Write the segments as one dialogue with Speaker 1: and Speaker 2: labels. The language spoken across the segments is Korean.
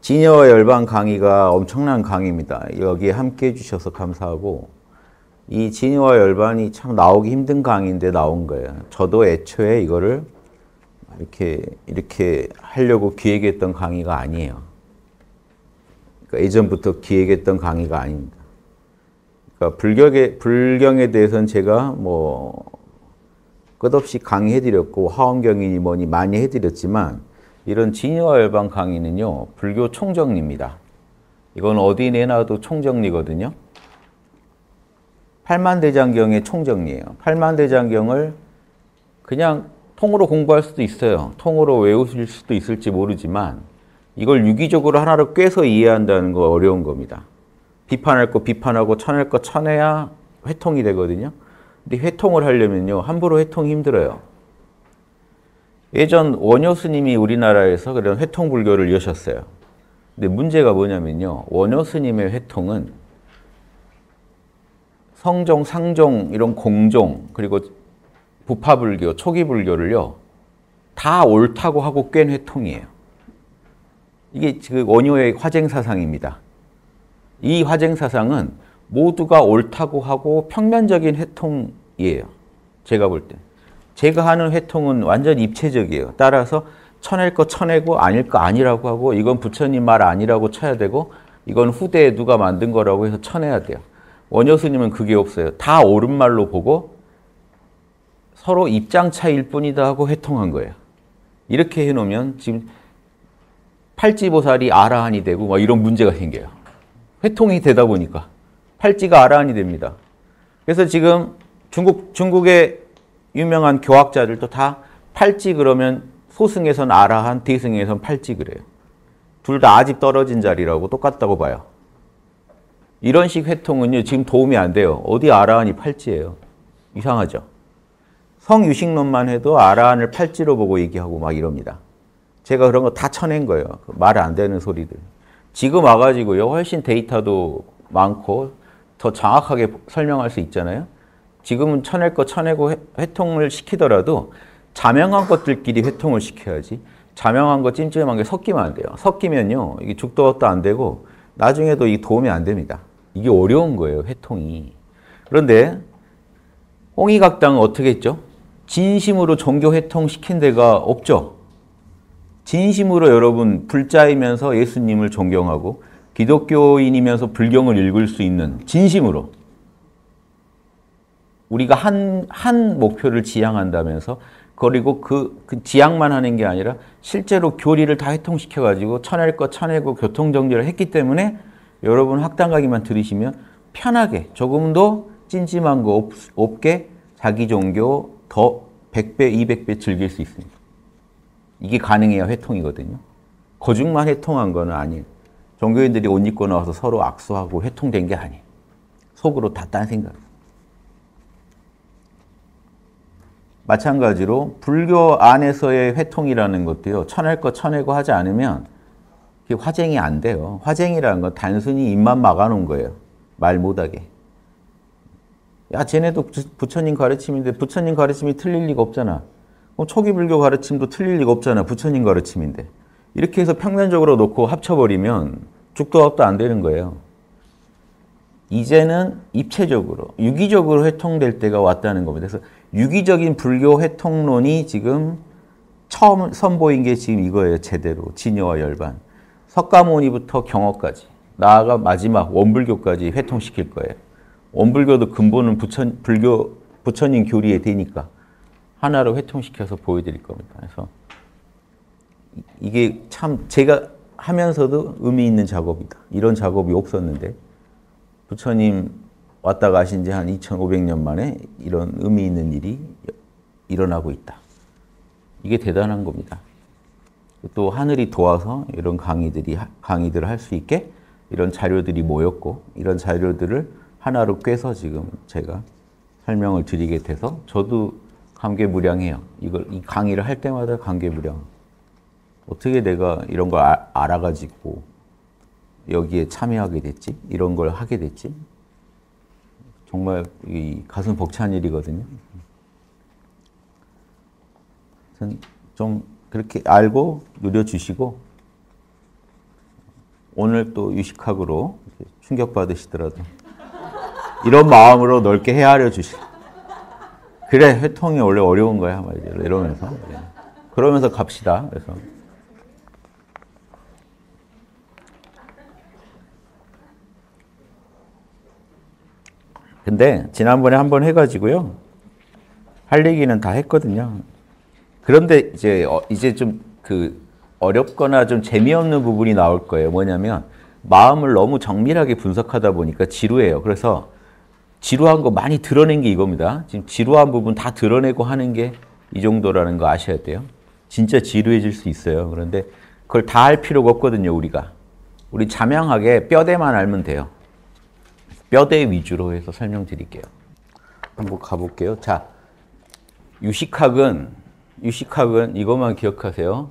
Speaker 1: 진여와 열반 강의가 엄청난 강의입니다. 여기에 함께 해주셔서 감사하고, 이 진여와 열반이 참 나오기 힘든 강의인데 나온 거예요. 저도 애초에 이거를 이렇게 하려고 기획했던 강의가 아니에요. 그러니까 예전부터 기획했던 강의가 아닙니다. 그러니까 불경에 대해서는 제가 뭐 끝없이 강의해드렸고 화엄경이니 뭐니 많이 해드렸지만, 이런 진여와 열반 강의는요, 불교 총정리입니다. 이건 어디 내놔도 총정리거든요. 팔만대장경의 총정리예요. 팔만대장경을 그냥 통으로 공부할 수도 있어요. 통으로 외우실 수도 있을지 모르지만, 이걸 유기적으로 하나로 꿰서 이해한다는 거 어려운 겁니다. 비판할 거 비판하고 쳐낼 거 쳐내야 회통이 되거든요. 근데 회통을 하려면요, 함부로 회통이 힘들어요. 예전 원효 스님이 우리나라에서 그런 회통 불교를 여셨어요. 근데 문제가 뭐냐면요, 원효 스님의 회통은 성종, 상종, 이런 공종, 그리고 부파불교, 초기불교를요, 다 옳다고 하고 깬 회통이에요. 이게 지금 원효의 화쟁사상입니다. 이 화쟁사상은 모두가 옳다고 하고 평면적인 회통이에요. 제가 볼 때. 제가 하는 회통은 완전 입체적이에요. 따라서 쳐낼 거 쳐내고 아닐 거 아니라고 하고, 이건 부처님 말 아니라고 쳐야 되고, 이건 후대에 누가 만든 거라고 해서 쳐내야 돼요. 원효 스님은 그게 없어요. 다 옳은 말로 보고 서로 입장 차이일 뿐이다 하고 회통한 거예요. 이렇게 해놓으면 지금 팔찌보살이 아라한이 되고 막 이런 문제가 생겨요. 회통이 되다 보니까 팔찌가 아라한이 됩니다. 그래서 지금 중국의 유명한 교학자들도 다 팔찌 그러면 소승에선 아라한, 대승에선 팔찌 그래요. 둘 다 아직 떨어진 자리라고 똑같다고 봐요. 이런 식 회통은요, 지금 도움이 안 돼요. 어디 아라한이 팔찌예요. 이상하죠. 성유식론만 해도 아라한을 팔찌로 보고 얘기하고 막 이럽니다. 제가 그런 거 다 쳐낸 거예요. 말 안 되는 소리들. 지금 와가지고요, 훨씬 데이터도 많고 더 정확하게 설명할 수 있잖아요. 지금은 쳐낼 거 쳐내고 회통을 시키더라도 자명한 것들끼리 회통을 시켜야지, 자명한 거 찜찜한 게 섞이면 안 돼요. 섞이면요, 이게 죽도 안 되고 나중에도 이 도움이 안 됩니다. 이게 어려운 거예요, 회통이. 그런데 홍익학당은 어떻게 했죠? 진심으로 종교 회통 시킨 데가 없죠. 진심으로 여러분 불자이면서 예수님을 존경하고 기독교인이면서 불경을 읽을 수 있는, 진심으로 우리가 한 목표를 지향한다면서, 그리고 그 지향만 하는 게 아니라 실제로 교리를 다 회통시켜가지고 쳐낼 거 쳐내고 교통정리를 했기 때문에 여러분 학당 강의만 들으시면 편하게 조금 더 찜찜한 거 없게 자기 종교 더 100배, 200배 즐길 수 있습니다. 이게 가능해야 회통이거든요. 거짓말 회통한 거는 아니에요. 종교인들이 옷 입고 나와서 서로 악수하고 회통된 게 아니에요. 속으로 다 딴 생각. 마찬가지로 불교 안에서의 회통이라는 것도요, 쳐낼 거 쳐내고 하지 않으면 그게 화쟁이 안 돼요. 화쟁이라는 건 단순히 입만 막아놓은 거예요. 말 못하게. 야, 쟤네도 부처님 가르침인데 부처님 가르침이 틀릴 리가 없잖아. 초기 불교 가르침도 틀릴 리가 없잖아. 부처님 가르침인데. 이렇게 해서 평면적으로 놓고 합쳐버리면 죽도 밥도 안 되는 거예요. 이제는 입체적으로, 유기적으로 회통될 때가 왔다는 겁니다. 그래서 유기적인 불교 회통론이 지금 처음 선보인 게 지금 이거예요. 제대로. 진여와 열반. 석가모니부터 경어까지, 나아가 마지막 원불교까지 회통시킬 거예요. 원불교도 근본은 부처님 교리에 되니까 하나로 회통시켜서 보여드릴 겁니다. 그래서 이게 참 제가 하면서도 의미 있는 작업이다. 이런 작업이 없었는데 부처님 왔다 가신 지 한 2500년 만에 이런 의미 있는 일이 일어나고 있다. 이게 대단한 겁니다. 또 하늘이 도와서 이런 강의들을 할 수 있게 이런 자료들이 모였고, 이런 자료들을 하나로 꿰서 지금 제가 설명을 드리게 돼서 저도 감개무량해요. 이 강의를 할 때마다 감개무량. 어떻게 내가 이런 걸 알아가지고 여기에 참여하게 됐지? 이런 걸 하게 됐지? 정말 이 가슴 벅찬 일이거든요. 좀 그렇게 알고 누려주시고, 오늘 또 유식학으로 충격받으시더라도 이런 마음으로 넓게 헤아려 주시. 그래, 회통이 원래 어려운 거야, 말이죠. 이러면서. 그러면서 갑시다. 그래서. 근데 지난번에 한번 해가지고요. 할 얘기는 다 했거든요. 그런데 이제 좀 어렵거나 좀 재미없는 부분이 나올 거예요. 뭐냐면 마음을 너무 정밀하게 분석하다 보니까 지루해요. 그래서 지루한 거 많이 드러낸 게 이겁니다. 지금 지루한 부분 다 드러내고 하는 게 이 정도라는 거 아셔야 돼요. 진짜 지루해질 수 있어요. 그런데 그걸 다 할 필요가 없거든요, 우리가. 우리 자명하게 뼈대만 알면 돼요. 뼈대 위주로 해서 설명드릴게요. 한번 가볼게요. 자, 유식학은 이것만 기억하세요.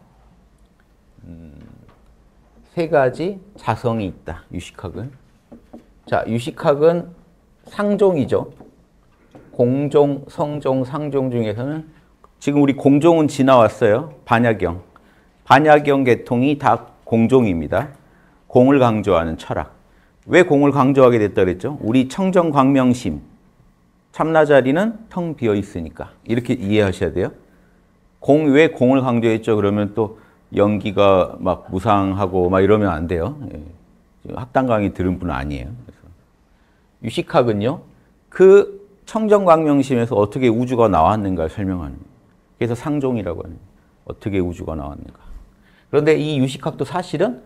Speaker 1: 세 가지 자성이 있다. 유식학은. 자, 유식학은 상종이죠. 공종, 성종, 상종 중에서는 지금 우리 공종은 지나왔어요. 반야경. 반야경 계통이 다 공종입니다. 공을 강조하는 철학. 왜 공을 강조하게 됐다 그랬죠? 우리 청정광명심. 참나자리는 텅 비어 있으니까. 이렇게 이해하셔야 돼요. 왜 공을 강조했죠? 그러면 또 연기가 막 무상하고 막 이러면 안 돼요. 학당 강의 들은 분은 아니에요. 그래서 유식학은요, 그 청정광명심에서 어떻게 우주가 나왔는가를 설명하는 거예요. 그래서 상종이라고 하는 거예요. 어떻게 우주가 나왔는가. 그런데 이 유식학도 사실은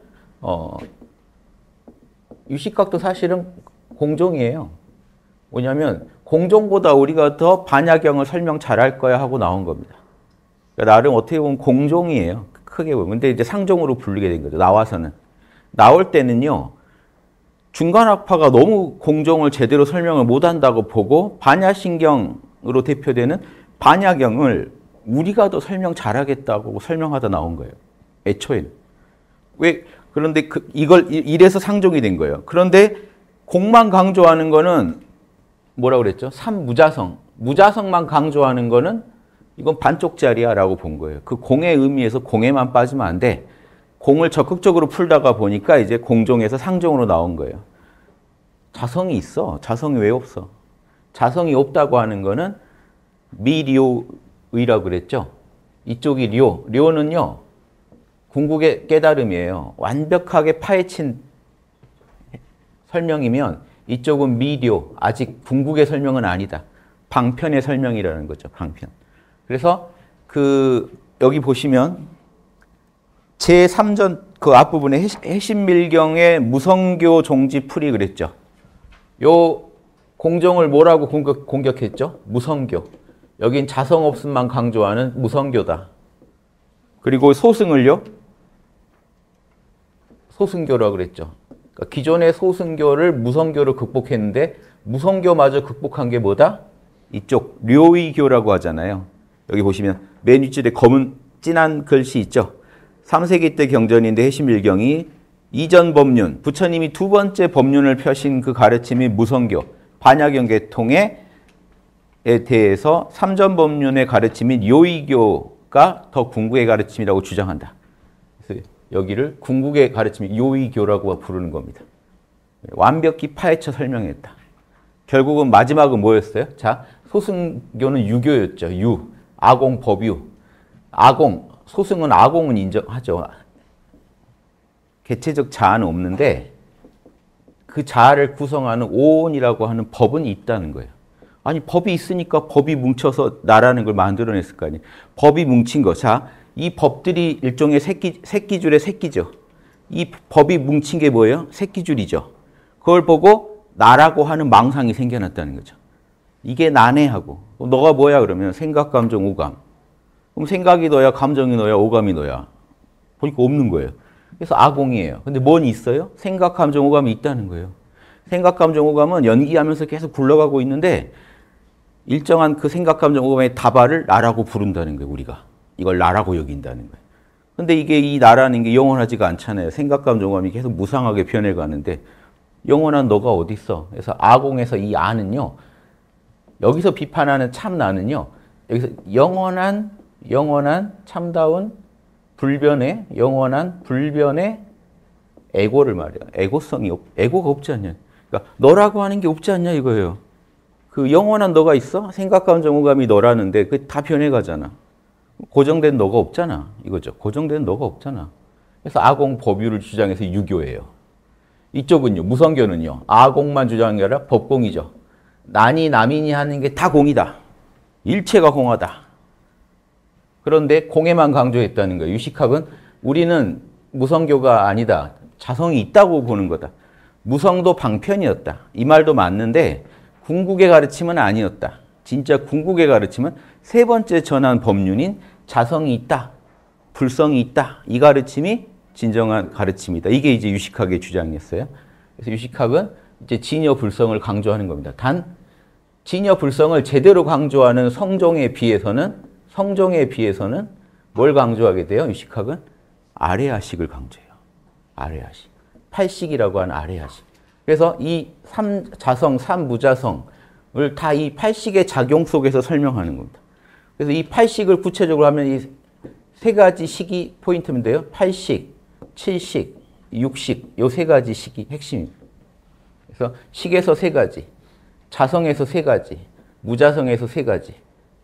Speaker 1: 공종이에요. 뭐냐면 공종보다 우리가 더 반야경을 설명 잘할 거야 하고 나온 겁니다. 그러니까 나름 어떻게 보면 공종이에요. 크게 보면. 근데 이제 상종으로 부르게 된 거죠. 나와서는. 나올 때는요. 중간학파가 너무 공종을 제대로 설명을 못한다고 보고 반야신경으로 대표되는 반야경을 우리가 더 설명 잘하겠다고 설명하다 나온 거예요. 애초에는. 왜? 그런데 이래서 상종이 된 거예요. 그런데 공만 강조하는 거는 뭐라고 그랬죠? 삼무자성. 무자성만 강조하는 거는 이건 반쪽짜리야 라고 본 거예요. 그 공의 의미에서 공에만 빠지면 안 돼. 공을 적극적으로 풀다가 보니까 이제 공종에서 상종으로 나온 거예요. 자성이 있어. 자성이 왜 없어? 자성이 없다고 하는 거는 미리오의라고 그랬죠. 이쪽이 료. 료는요. 궁극의 깨달음이에요. 완벽하게 파헤친 설명이면 이쪽은 미료. 아직 궁극의 설명은 아니다. 방편의 설명이라는 거죠. 방편. 그래서 여기 보시면 제3전 그 앞부분에 해신밀경의 무성교 종지풀이 그랬죠. 요 공종을 뭐라고 공격했죠? 무성교. 여긴 자성 없음만 강조하는 무성교다. 그리고 소승을요? 소승교라고 그랬죠. 그러니까 기존의 소승교를 무성교로 극복했는데 무성교마저 극복한 게 뭐다? 이쪽 료의교라고 하잖아요. 여기 보시면 맨 윗줄에 검은 진한 글씨 있죠. 3세기 때 경전인데 해신밀경이 이전 법륜, 부처님이 두 번째 법륜을 펴신 그 가르침이 무성교, 반야경 계통에 대해서 3전 법륜의 가르침인 요의교가 더 궁극의 가르침이라고 주장한다. 그래서 여기를 궁극의 가르침이 요의교라고 부르는 겁니다. 완벽히 파헤쳐 설명했다. 결국은 마지막은 뭐였어요? 자, 소승교는 유교였죠. 아공, 법유. 소승은 아공은 인정하죠. 개체적 자아는 없는데 그 자아를 구성하는 오온이라고 하는 법은 있다는 거예요. 아니, 법이 있으니까 법이 뭉쳐서 나라는 걸 만들어냈을 거 아니에요. 법이 뭉친 거. 자, 이 법들이 일종의 새끼줄의 새끼죠. 이 법이 뭉친 게 뭐예요? 새끼줄이죠. 그걸 보고 나라고 하는 망상이 생겨났다는 거죠. 이게 나네 하고. 너가 뭐야 그러면 생각, 감정, 오감. 그럼 생각이 너야, 감정이 너야, 오감이 너야. 보니까 없는 거예요. 그래서 아공이에요. 근데 뭔 있어요? 생각, 감정, 오감이 있다는 거예요. 생각, 감정, 오감은 연기하면서 계속 굴러가고 있는데 일정한 그 생각, 감정, 오감의 다발을 나라고 부른다는 거예요. 우리가. 이걸 나라고 여긴다는 거예요. 근데 이 나라는 게 영원하지가 않잖아요. 생각, 감정, 오감이 계속 무상하게 변해가는데 영원한 너가 어디 있어? 그래서 아공에서 이 아는요. 여기서 비판하는 참나는요. 여기서 영원한 참다운 불변의 영원한 불변의 에고를 말해요. 에고가 없지 않냐. 그러니까 너라고 하는 게 없지 않냐 이거예요. 그 영원한 너가 있어? 생각, 감정, 오감이 너라는데 그 다 변해가잖아. 고정된 너가 없잖아. 이거죠. 고정된 너가 없잖아. 그래서 아공 법유를 주장해서 유교예요. 이쪽은요. 무성교는요. 아공만 주장한 게 아니라 법공이죠. 난이 남인이 하는 게 다 공이다. 일체가 공하다. 그런데 공에만 강조했다는 거예요. 유식학은 우리는 무성교가 아니다. 자성이 있다고 보는 거다. 무성도 방편이었다. 이 말도 맞는데 궁극의 가르침은 아니었다. 진짜 궁극의 가르침은 세 번째 전한 법륜인 자성이 있다. 불성이 있다. 이 가르침이 진정한 가르침이다. 이게 이제 유식학의 주장이었어요. 그래서 유식학은 이제 진여 불성을 강조하는 겁니다. 단 진여 불성을 제대로 강조하는 성종에 비해서는 뭘 강조하게 돼요? 유식학은 아레아식을 강조해요. 아레아식. 팔식이라고 하는 아레아식. 그래서 이 삼자성, 삼무자성을 다 이 팔식의 작용 속에서 설명하는 겁니다. 그래서 이 팔식을 구체적으로 하면 이 세 가지 식이 포인트인데요. 팔식, 칠식, 육식, 요 세 가지 식이 핵심입니다. 그래서 식에서 세 가지, 자성에서 세 가지, 무자성에서 세 가지.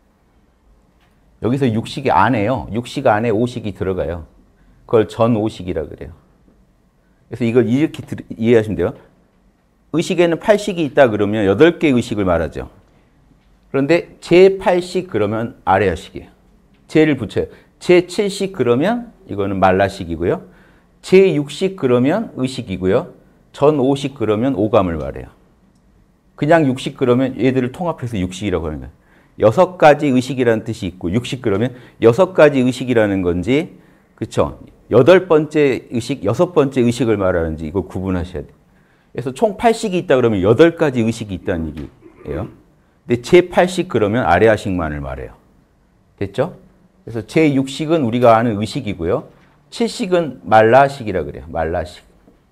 Speaker 1: 여기서 육식이 안에요. 육식 안에 오식이 들어가요. 그걸 전오식이라 그래요. 그래서 이걸 이렇게 이해하시면 돼요. 의식에는 8식이 있다 그러면 8개의 의식을 말하죠. 그런데 제8식 그러면 아레아식이에요. 제를 붙여요. 제7식 그러면 이거는 말라식이고요. 제6식 그러면 의식이고요. 전5식 그러면 오감을 말해요. 그냥 6식 그러면 얘들을 통합해서 육식이라고 하는 거예요. 6가지 의식이라는 뜻이 있고 6식 그러면 6가지 의식이라는 건지 그렇죠. 8번째 의식, 6번째 의식을 말하는지 이거 구분하셔야 돼요. 그래서 총 8식이 있다 그러면 8가지 의식이 있다는 얘기예요. 근데 제8식 그러면 아레아식만을 말해요. 됐죠? 그래서 제6식은 우리가 아는 의식이고요. 7식은 말라식이라 그래요. 말라식.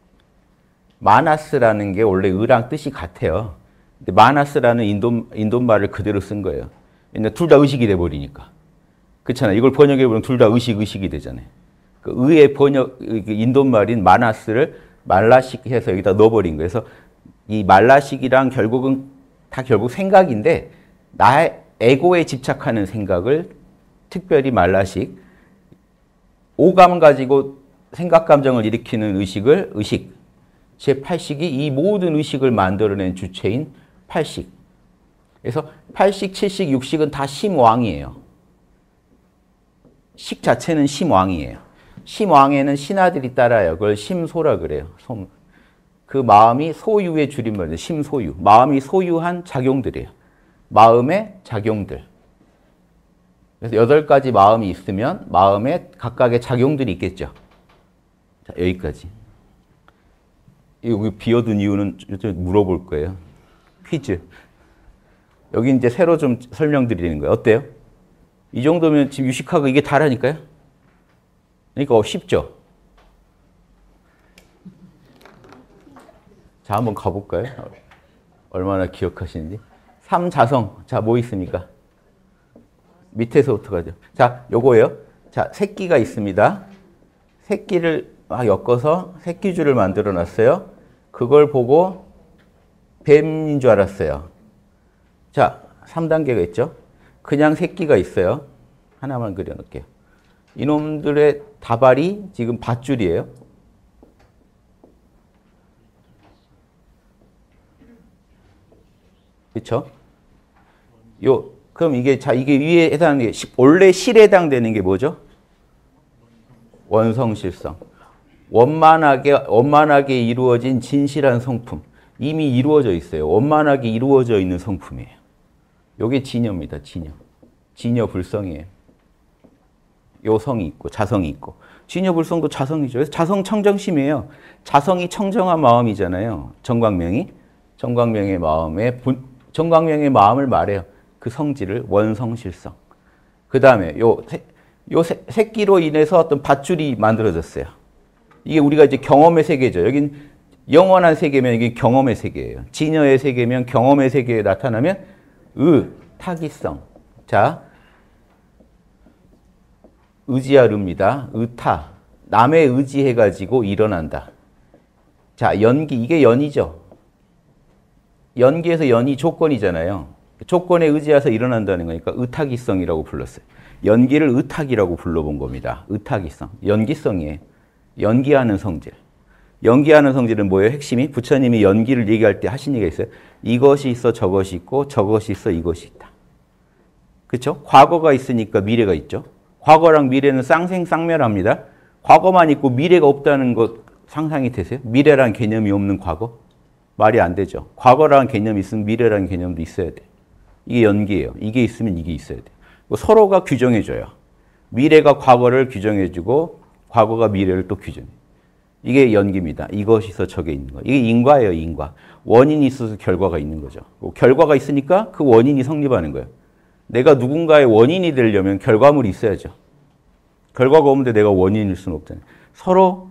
Speaker 1: 마나스라는 게 원래 의랑 뜻이 같아요. 근데 마나스라는 인도말을 그대로 쓴 거예요. 둘 다 의식이 돼버리니까. 그렇잖아요. 이걸 번역해보면 둘 다 의식이 되잖아요. 그 의의 번역, 인도말인 마나스를 말라식 해서 여기다 넣어버린 거예요. 그래서 이 말라식이랑 결국 생각인데 나의 에고에 집착하는 생각을 특별히 말라식, 오감 가지고 생각, 감정을 일으키는 의식을 의식, 제8식이 이 모든 의식을 만들어낸 주체인 8식. 그래서 8식, 7식, 6식은 다 심왕이에요. 식 자체는 심왕이에요. 심왕에는 신하들이 따라요. 그걸 심소라 그래요. 그 마음이 소유의 줄임말이에요. 심소유. 마음이 소유한 작용들이에요. 마음의 작용들. 그래서 8가지 마음이 있으면 마음에 각각의 작용들이 있겠죠. 자, 여기까지. 여기 비워둔 이유는 물어볼 거예요. 퀴즈. 여기 이제 새로 좀 설명드리는 거예요. 어때요? 이 정도면 지금 유식하고 이게 다라니까요? 그러니까 쉽죠? 자, 한번 가볼까요? 얼마나 기억하시는지. 삼자성. 자, 뭐 있습니까? 밑에서부터 가죠. 자, 요거예요. 자, 새끼가 있습니다. 새끼를 막 엮어서 새끼줄을 만들어 놨어요. 그걸 보고 뱀인 줄 알았어요. 자, 3단계가 있죠. 그냥 새끼가 있어요. 하나만 그려놓을게요. 이놈들의 다발이 지금 밧줄이에요. 그렇죠? 그럼 이게 위에 해당하는 게 원래 실에 해당되는 게 뭐죠? 원성실성. 원만하게 이루어진 진실한 성품. 이미 이루어져 있어요. 원만하게 이루어져 있는 성품이에요. 요게 진여입니다. 진여 불성이에요. 요 성이 있고 자성이 있고. 진여 불성도 자성이죠. 그래서 자성 청정심이에요. 자성이 청정한 마음이잖아요. 정광명이. 정광명의 마음을 말해요. 그 성질을 원성실성. 그 다음에 요 새끼로 인해서 어떤 밧줄이 만들어졌어요. 이게 우리가 이제 경험의 세계죠. 여긴 영원한 세계면 이게 경험의 세계예요. 진여의 세계면 경험의 세계에 나타나면 타기성. 자, 의지하릅니다. 의타. 남에 의지해가지고 일어난다. 자, 연기, 이게 연이죠. 연기에서 연이 조건이잖아요. 조건에 의지해서 일어난다는 거니까 의탁이성이라고 불렀어요. 연기를 의탁이라고 불러본 겁니다. 의탁이성. 연기성이에요. 연기하는 성질. 연기하는 성질은 뭐예요? 핵심이? 부처님이 연기를 얘기할 때 하신 얘기가 있어요. 이것이 있어 저것이 있고 저것이 있어 이것이 있다. 그렇죠? 과거가 있으니까 미래가 있죠. 과거랑 미래는 쌍생쌍멸합니다. 과거만 있고 미래가 없다는 것 상상이 되세요? 미래란 개념이 없는 과거? 말이 안 되죠. 과거라는 개념이 있으면 미래라는 개념도 있어야 돼. 이게 연기예요. 이게 있으면 이게 있어야 돼. 서로가 규정해줘요. 미래가 과거를 규정해주고 과거가 미래를 또 규정해. 이게 연기입니다. 이것이 있어 저게 있는 거. 이게 인과예요. 인과. 원인이 있어서 결과가 있는 거죠. 결과가 있으니까 그 원인이 성립하는 거예요. 내가 누군가의 원인이 되려면 결과물이 있어야죠. 결과가 없는데 내가 원인일 수는 없잖아요. 서로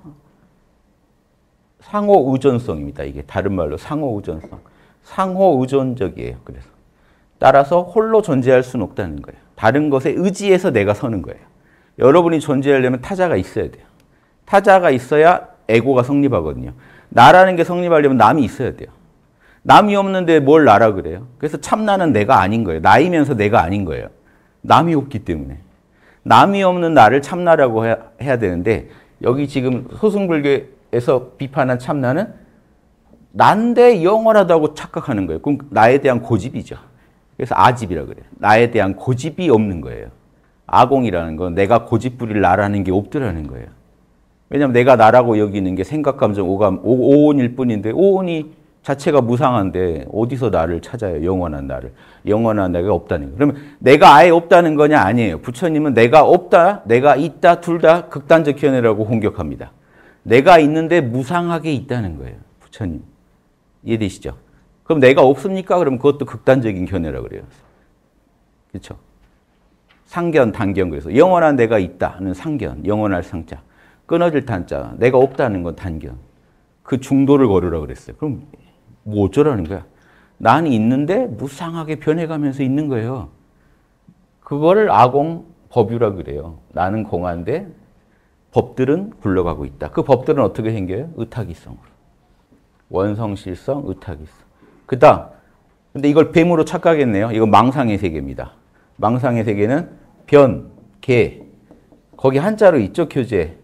Speaker 1: 상호 의존성입니다. 이게 다른 말로 상호 의존성. 상호 의존적이에요. 그래서 따라서 홀로 존재할 수는 없다는 거예요. 다른 것에 의지해서 내가 서는 거예요. 여러분이 존재하려면 타자가 있어야 돼요. 타자가 있어야 에고가 성립하거든요. 나라는 게 성립하려면 남이 있어야 돼요. 남이 없는데 뭘 나라 그래요? 그래서 참나는 내가 아닌 거예요. 나이면서 내가 아닌 거예요. 남이 없기 때문에. 남이 없는 나를 참나라고 해야 되는데 여기 지금 소승불교에서 비판한 참나는 난데 영원하다고 착각하는 거예요. 그럼 나에 대한 고집이죠. 그래서 아집이라고 그래요. 나에 대한 고집이 없는 거예요. 아공이라는 건 내가 고집 부릴 나라는 게 없더라는 거예요. 왜냐하면 내가 나라고 여기는 게 생각, 감정, 오감, 오온일 뿐인데 오온이 자체가 무상한데 어디서 나를 찾아요? 영원한 나를. 영원한 나가 없다는 거예요. 그러면 내가 아예 없다는 거냐? 아니에요. 부처님은 내가 없다, 내가 있다, 둘 다 극단적 견해라고 공격합니다. 내가 있는데 무상하게 있다는 거예요. 부처님. 이해되시죠? 그럼 내가 없습니까? 그럼 그것도 극단적인 견해라고 그래요. 그렇죠? 상견, 단견. 그래서 영원한 내가 있다는 상견, 영원할 상자. 끊어질 단자. 내가 없다는 건 단견. 그 중도를 걸으라고 그랬어요. 그럼 뭐 어쩌라는 거야? 난 있는데 무상하게 변해가면서 있는 거예요. 그거를 아공 법유라고 그래요. 나는 공한데 법들은 굴러가고 있다. 그 법들은 어떻게 생겨요? 의탁이성으로. 원성실성, 의탁이성. 그 다음, 근데 이걸 뱀으로 착각했네요. 이건 망상의 세계입니다. 망상의 세계는 변, 개. 거기 한자로 있죠, 교재.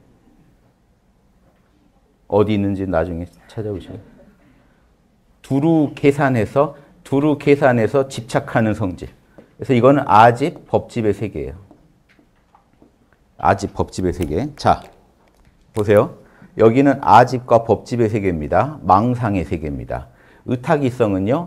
Speaker 1: 어디 있는지 나중에 찾아보시면. 두루 계산해서 집착하는 성질. 그래서 이거는 아집, 법집의 세계예요. 아집, 법집의 세계. 자, 보세요. 여기는 아집과 법집의 세계입니다. 망상의 세계입니다. 의탁이성은요,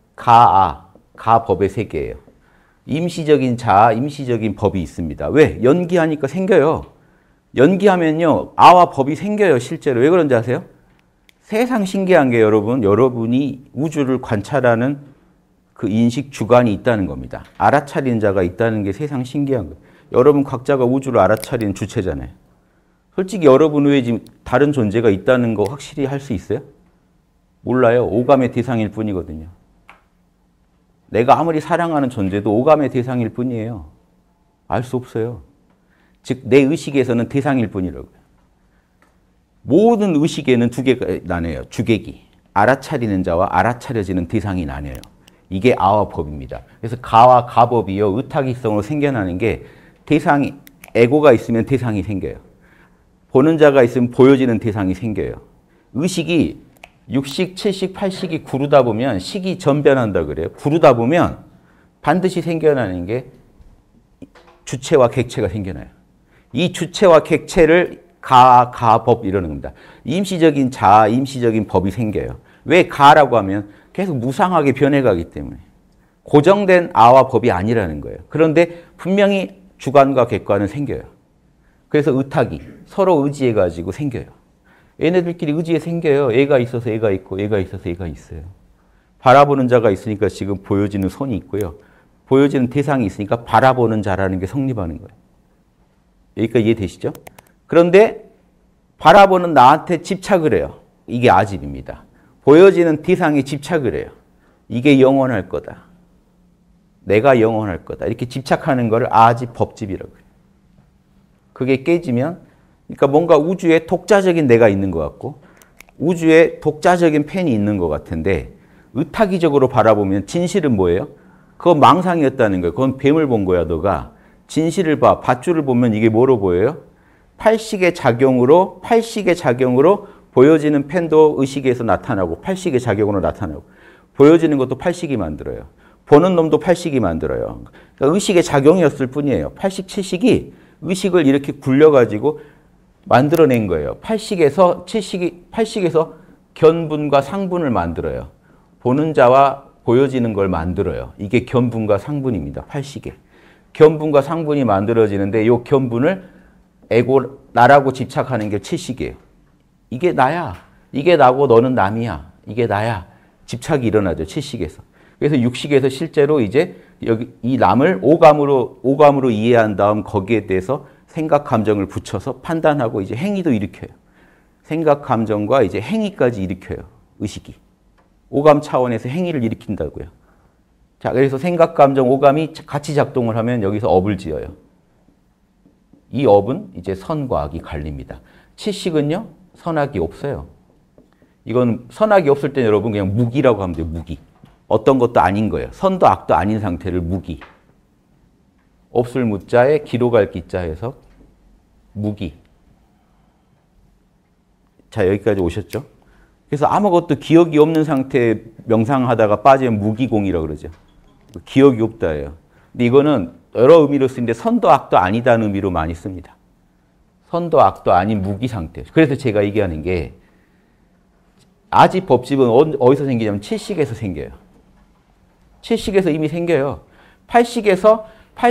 Speaker 1: 가법의 세계예요. 임시적인 자아, 임시적인 법이 있습니다. 왜? 연기하니까 생겨요. 연기하면요, 아와 법이 생겨요, 실제로. 왜 그런지 아세요? 세상 신기한 게 여러분이 우주를 관찰하는 그 인식 주관이 있다는 겁니다. 알아차리는 자가 있다는 게 세상 신기한 거예요. 여러분 각자가 우주를 알아차리는 주체잖아요. 솔직히 여러분 외에 지금 다른 존재가 있다는 거 확실히 할 수 있어요? 몰라요. 오감의 대상일 뿐이거든요. 내가 아무리 사랑하는 존재도 오감의 대상일 뿐이에요. 알 수 없어요. 즉, 내 의식에서는 대상일 뿐이라고요. 모든 의식에는 두 개가 나뉘어요. 주객이. 알아차리는 자와 알아차려지는 대상이 나뉘어요. 이게 아와 법입니다. 그래서 가와 가법이요, 의탁이성으로 생겨나는 게 대상이, 에고가 있으면 대상이 생겨요. 보는 자가 있으면 보여지는 대상이 생겨요. 의식이 6식, 7식, 8식이 구르다 보면 식이 전변한다 그래요. 구르다 보면 반드시 생겨나는 게 주체와 객체가 생겨나요. 이 주체와 객체를 가법 이러는 겁니다. 임시적인 자아, 임시적인 법이 생겨요. 왜 가라고 하면 계속 무상하게 변해가기 때문에. 고정된 아와 법이 아니라는 거예요. 그런데 분명히 주관과 객관은 생겨요. 그래서 의탁이 서로 의지해가지고 생겨요. 얘네들끼리 의지에 생겨요. 얘가 있어서 얘가 있고 얘가 있어서 얘가 있어요. 바라보는 자가 있으니까 지금 보여지는 손이 있고요. 보여지는 대상이 있으니까 바라보는 자라는 게 성립하는 거예요. 여기까지 이해되시죠? 그런데 바라보는 나한테 집착을 해요. 이게 아집입니다. 보여지는 대상에 집착을 해요. 이게 영원할 거다. 내가 영원할 거다. 이렇게 집착하는 거를 아집, 법집이라고 해요. 그게 깨지면, 그러니까 뭔가 우주에 독자적인 내가 있는 것 같고 우주에 독자적인 펜이 있는 것 같은데 의타기적으로 바라보면 진실은 뭐예요? 그건 망상이었다는 거예요. 그건 뱀을 본 거야, 너가. 진실을 봐. 밧줄을 보면 이게 뭐로 보여요? 팔식의 작용으로 보여지는 펜도 의식에서 나타나고 팔식의 작용으로 나타나고 보여지는 것도 팔식이 만들어요. 보는 놈도 팔식이 만들어요. 그러니까 의식의 작용이었을 뿐이에요. 팔식, 칠식이 의식을 이렇게 굴려가지고 만들어낸 거예요. 팔식에서 견분과 상분을 만들어요. 보는 자와 보여지는 걸 만들어요. 이게 견분과 상분입니다. 팔식에. 견분과 상분이 만들어지는데 이 견분을 에고, 나라고 집착하는 게 칠식이에요. 이게 나야. 이게 나고 너는 남이야. 이게 나야. 집착이 일어나죠. 칠식에서. 그래서 육식에서 실제로 이제 여기 이 남을 오감으로 이해한 다음 거기에 대해서 생각, 감정을 붙여서 판단하고 이제 행위도 일으켜요. 생각, 감정과 이제 행위까지 일으켜요. 의식이. 오감 차원에서 행위를 일으킨다고요. 자, 그래서 생각, 감정, 오감이 같이 작동을 하면 여기서 업을 지어요. 이 업은 이제 선과 악이 갈립니다. 칠식은요, 선악이 없어요. 이건 선악이 없을 때 여러분 그냥 무기라고 하면 돼요. 무기. 어떤 것도 아닌 거예요. 선도 악도 아닌 상태를 무기. 없을 무자에 기록할 기자에서 무기. 자, 여기까지 오셨죠? 그래서 아무것도 기억이 없는 상태에 명상하다가 빠지면 무기공이라고 그러죠. 기억이 없다예요. 근데 이거는 여러 의미로 쓰는데 선도 악도 아니다는 의미로 많이 씁니다. 선도 악도 아닌 무기 상태. 그래서 제가 얘기하는 게 아집 법집은 어디서 생기냐면 칠식에서 생겨요. 칠식에서 이미 생겨요. 팔식에서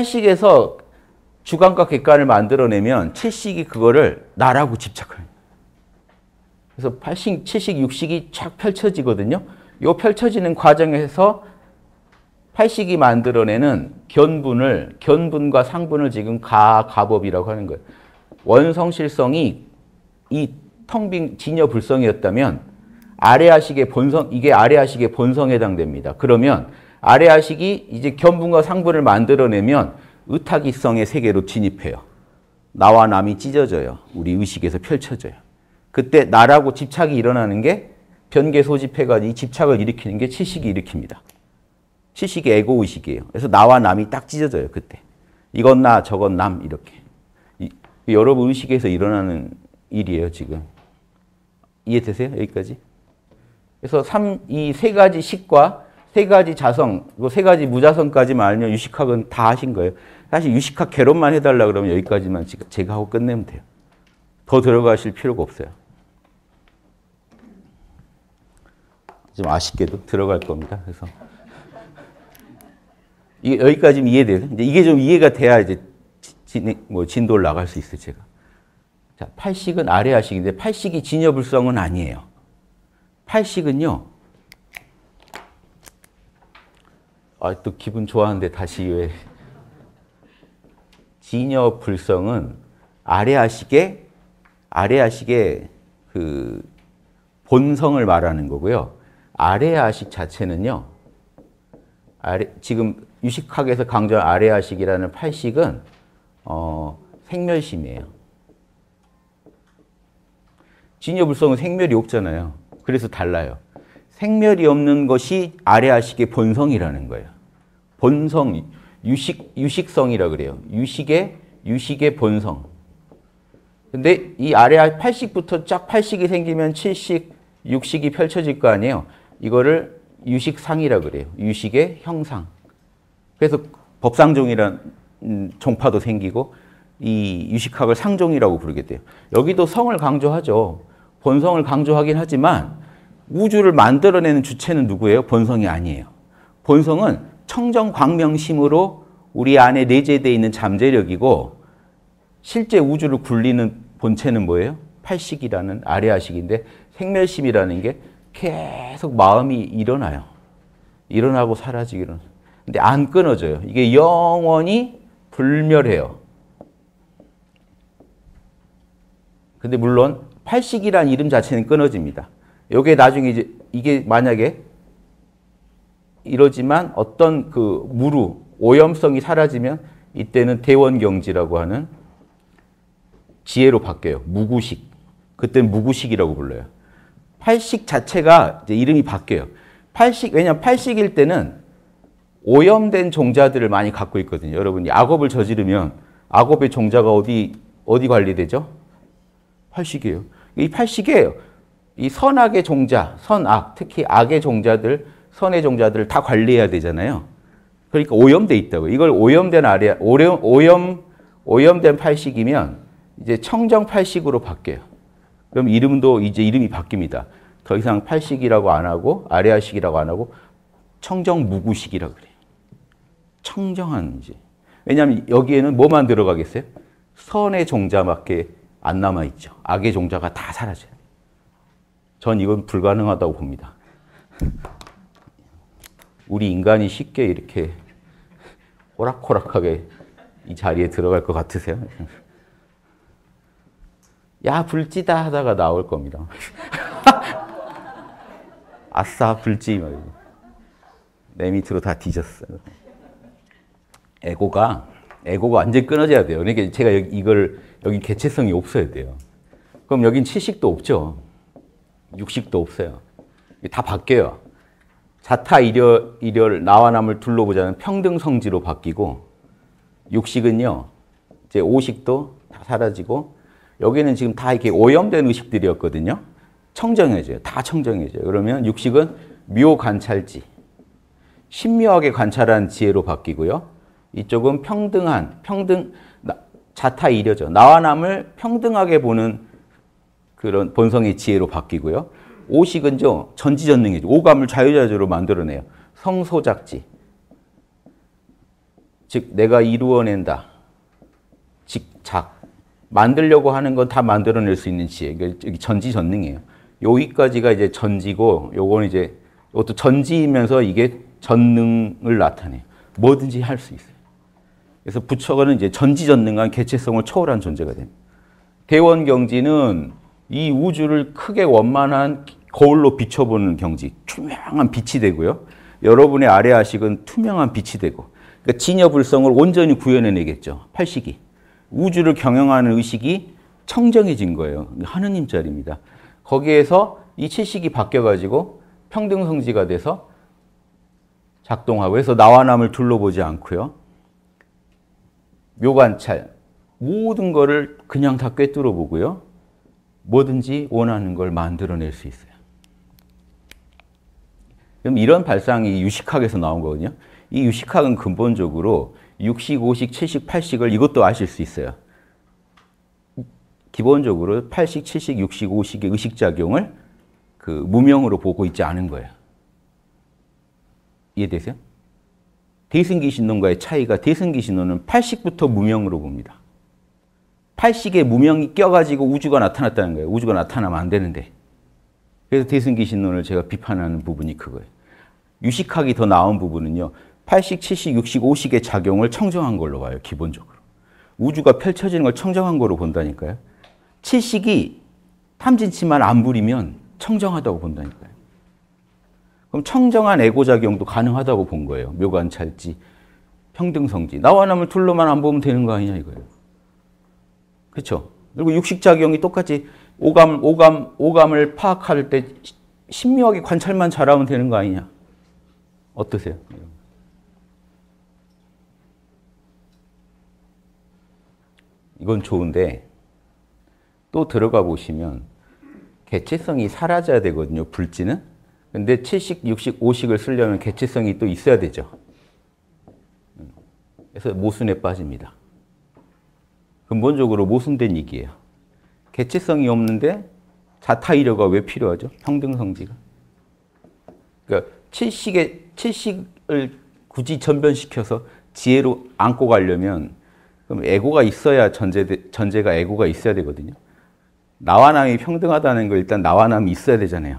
Speaker 1: 주관과 객관을 만들어내면 칠식이 그거를 나라고 집착해요. 그래서 팔식, 칠식, 육식이 쫙 펼쳐지거든요. 이 펼쳐지는 과정에서 팔식이 만들어내는 견분과 상분을 지금 가법이라고 하는 거예요. 원성실성이 이 텅 빈 진여불성이었다면 아래아식의 본성, 이게 아래아식의 본성에 해당됩니다. 그러면 아래아식이 이제 견분과 상분을 만들어내면 의타기성의 세계로 진입해요. 나와 남이 찢어져요. 우리 의식에서 펼쳐져요. 그때 나라고 집착이 일어나는 게 변계 소집해가지고 이 집착을 일으키는 게 칠식이 일으킵니다. 칠식이 에고의식이에요. 그래서 나와 남이 딱 찢어져요. 그때. 이건 나, 저건 남 이렇게. 여러분 의식에서 일어나는 일이에요. 지금. 이해되세요? 여기까지? 그래서 이 세 가지 식과 세 가지 자성, 세 가지 무자성까지만 알면 유식학은 다 하신 거예요. 사실 유식학 개론만 해달라 그러면 여기까지만 제가 하고 끝내면 돼요. 더 들어가실 필요가 없어요. 좀 아쉽게도 들어갈 겁니다. 그래서 여기까지는 이해돼요. 이제 이게 좀 이해가 돼야 이제 진도를 나갈 수 있어요. 제가. 자, 팔식은 아래아식인데 팔식이 진여불성은 아니에요. 팔식은요. 또 기분 좋아하는데 다시 왜 진여불성은 아래아식의 그 본성을 말하는 거고요. 아래아식 자체는요. 지금 유식학에서 강조한 아래아식이라는 팔식은 생멸심이에요. 진여불성은 생멸이 없잖아요. 그래서 달라요. 생멸이 없는 것이 아래아식의 본성이라는 거예요. 본성, 유식성이라 그래요. 유식의 본성. 근데 이 아래 팔식부터 쫙 팔식이 생기면 칠식, 육식이 펼쳐질 거 아니에요. 이거를 유식상이라 그래요. 유식의 형상. 그래서 법상종이란 종파도 생기고 이 유식학을 상종이라고 부르게 돼요. 여기도 성을 강조하죠. 본성을 강조하긴 하지만 우주를 만들어내는 주체는 누구예요? 본성이 아니에요. 본성은 청정광명심으로 우리 안에 내재되어 있는 잠재력이고 실제 우주를 굴리는 본체는 뭐예요? 팔식이라는 아래아식인데 생멸심이라는 게 계속 마음이 일어나요. 일어나고 사라지기로. 근데 안 끊어져요. 이게 영원히 불멸해요. 근데 물론 팔식이란 이름 자체는 끊어집니다. 요게 나중에 이제 이게 만약에 이러지만 어떤 그 오염성이 사라지면 이때는 대원경지라고 하는 지혜로 바뀌어요. 무구식. 그때는 무구식이라고 불러요. 팔식 자체가 이제 이름이 바뀌어요. 팔식, 왜냐면 팔식일 때는 오염된 종자들을 많이 갖고 있거든요. 여러분이 악업을 저지르면 악업의 종자가 어디 관리되죠? 팔식이에요. 이 팔식이에요. 이 선악의 종자, 선악, 특히 악의 종자들, 선의 종자들을 다 관리해야 되잖아요. 그러니까 오염돼 있다고. 이걸 오염된 오염된 팔식이면 이제 청정 팔식으로 바뀌어요. 그럼 이름도 이제 이름이 바뀝니다. 더 이상 팔식이라고 안 하고 아레아식이라고 안 하고 청정 무구식이라고 그래요. 청정한 이제. 왜냐하면 여기에는 뭐만 들어가겠어요? 선의 종자밖에 안 남아 있죠. 악의 종자가 다 사라져요. 전 이건 불가능하다고 봅니다. 우리 인간이 쉽게 이렇게 호락호락하게 이 자리에 들어갈 것 같으세요? 야, 불지다 하다가 나올 겁니다. 아싸, 불지. 내 밑으로 다 뒤졌어요. 에고가 완전히 끊어져야 돼요. 그러니까 제가 여기 개체성이 없어야 돼요. 그럼 여긴 치식도 없죠. 육식도 없어요. 다 바뀌어요. 자타 일열 나와 남을 둘러보자는 평등 성지로 바뀌고, 육식은요, 이제 오식도 다 사라지고, 여기는 지금 다 이렇게 오염된 의식들이었거든요. 청정해져요. 다 청정해져요. 그러면 육식은 묘관찰지, 신묘하게 관찰한 지혜로 바뀌고요. 이쪽은 자타 일여죠. 나와 남을 평등하게 보는 그런 본성의 지혜로 바뀌고요. 오식은요, 전지전능해져. 오감을 자유자재로 만들어내요. 성소작지. 즉, 내가 이루어낸다. 직작. 만들려고 하는 건 다 만들어낼 수 있는 지혜. 여기 전지전능이에요. 여기까지가 이제 전지고, 요건 이제, 이것도 전지이면서 이게 전능을 나타내요. 뭐든지 할 수 있어요. 그래서 부처는 이제 전지전능한 개체성을 초월한 존재가 됩니다. 대원경지는 이 우주를 크게 원만한 거울로 비춰보는 경지, 투명한 빛이 되고요. 여러분의 아레아식은 투명한 빛이 되고, 그러니까 진여불성을 온전히 구현해내겠죠. 팔식이. 우주를 경영하는 의식이 청정해진 거예요. 하느님 자리입니다. 거기에서 이 칠식이 바뀌어가지고 평등성지가 돼서 작동하고, 그래서 나와 남을 둘러보지 않고요. 묘관찰, 모든 거를 그냥 다 꿰뚫어 보고요. 뭐든지 원하는 걸 만들어낼 수 있어요. 그럼 이런 발상이 유식학에서 나온 거거든요. 이 유식학은 근본적으로 육식, 오식, 칠식, 팔식을 이것도 아실 수 있어요. 기본적으로 팔식, 칠식, 육식, 오식의 의식작용을 그 무명으로 보고 있지 않은 거예요. 이해되세요? 대승기신론과의 차이가, 대승기신론은 팔식부터 무명으로 봅니다. 팔식에 무명이 껴가지고 우주가 나타났다는 거예요. 우주가 나타나면 안 되는데. 그래서 대승기신론을 제가 비판하는 부분이 그거예요. 유식학이 더 나은 부분은요. 팔식, 칠식, 육식, 오식의 작용을 청정한 걸로 봐요. 기본적으로. 우주가 펼쳐지는 걸 청정한 거로 본다니까요. 칠식이 탐진치만 안 부리면 청정하다고 본다니까요. 그럼 청정한 에고작용도 가능하다고 본 거예요. 묘관찰지, 평등성지. 나와 남을 둘러만 안 보면 되는 거 아니냐 이거예요. 그렇죠? 그리고 육식작용이 똑같이 오감을 파악할 때 신묘하게 관찰만 잘하면 되는 거 아니냐. 어떠세요? 이건 좋은데 또 들어가 보시면 개체성이 사라져야 되거든요. 불지는. 근데 칠식, 육식, 오식을 쓰려면 개체성이 또 있어야 되죠. 그래서 모순에 빠집니다. 근본적으로 모순된 얘기예요. 개체성이 없는데 자타이려가 왜 필요하죠? 평등성지가. 그러니까 칠식을 굳이 전변시켜서 지혜로 안고 가려면 그럼 에고가 있어야 전제가 에고가 있어야 되거든요. 나와 남이 평등하다는 거 일단 나와 남이 있어야 되잖아요.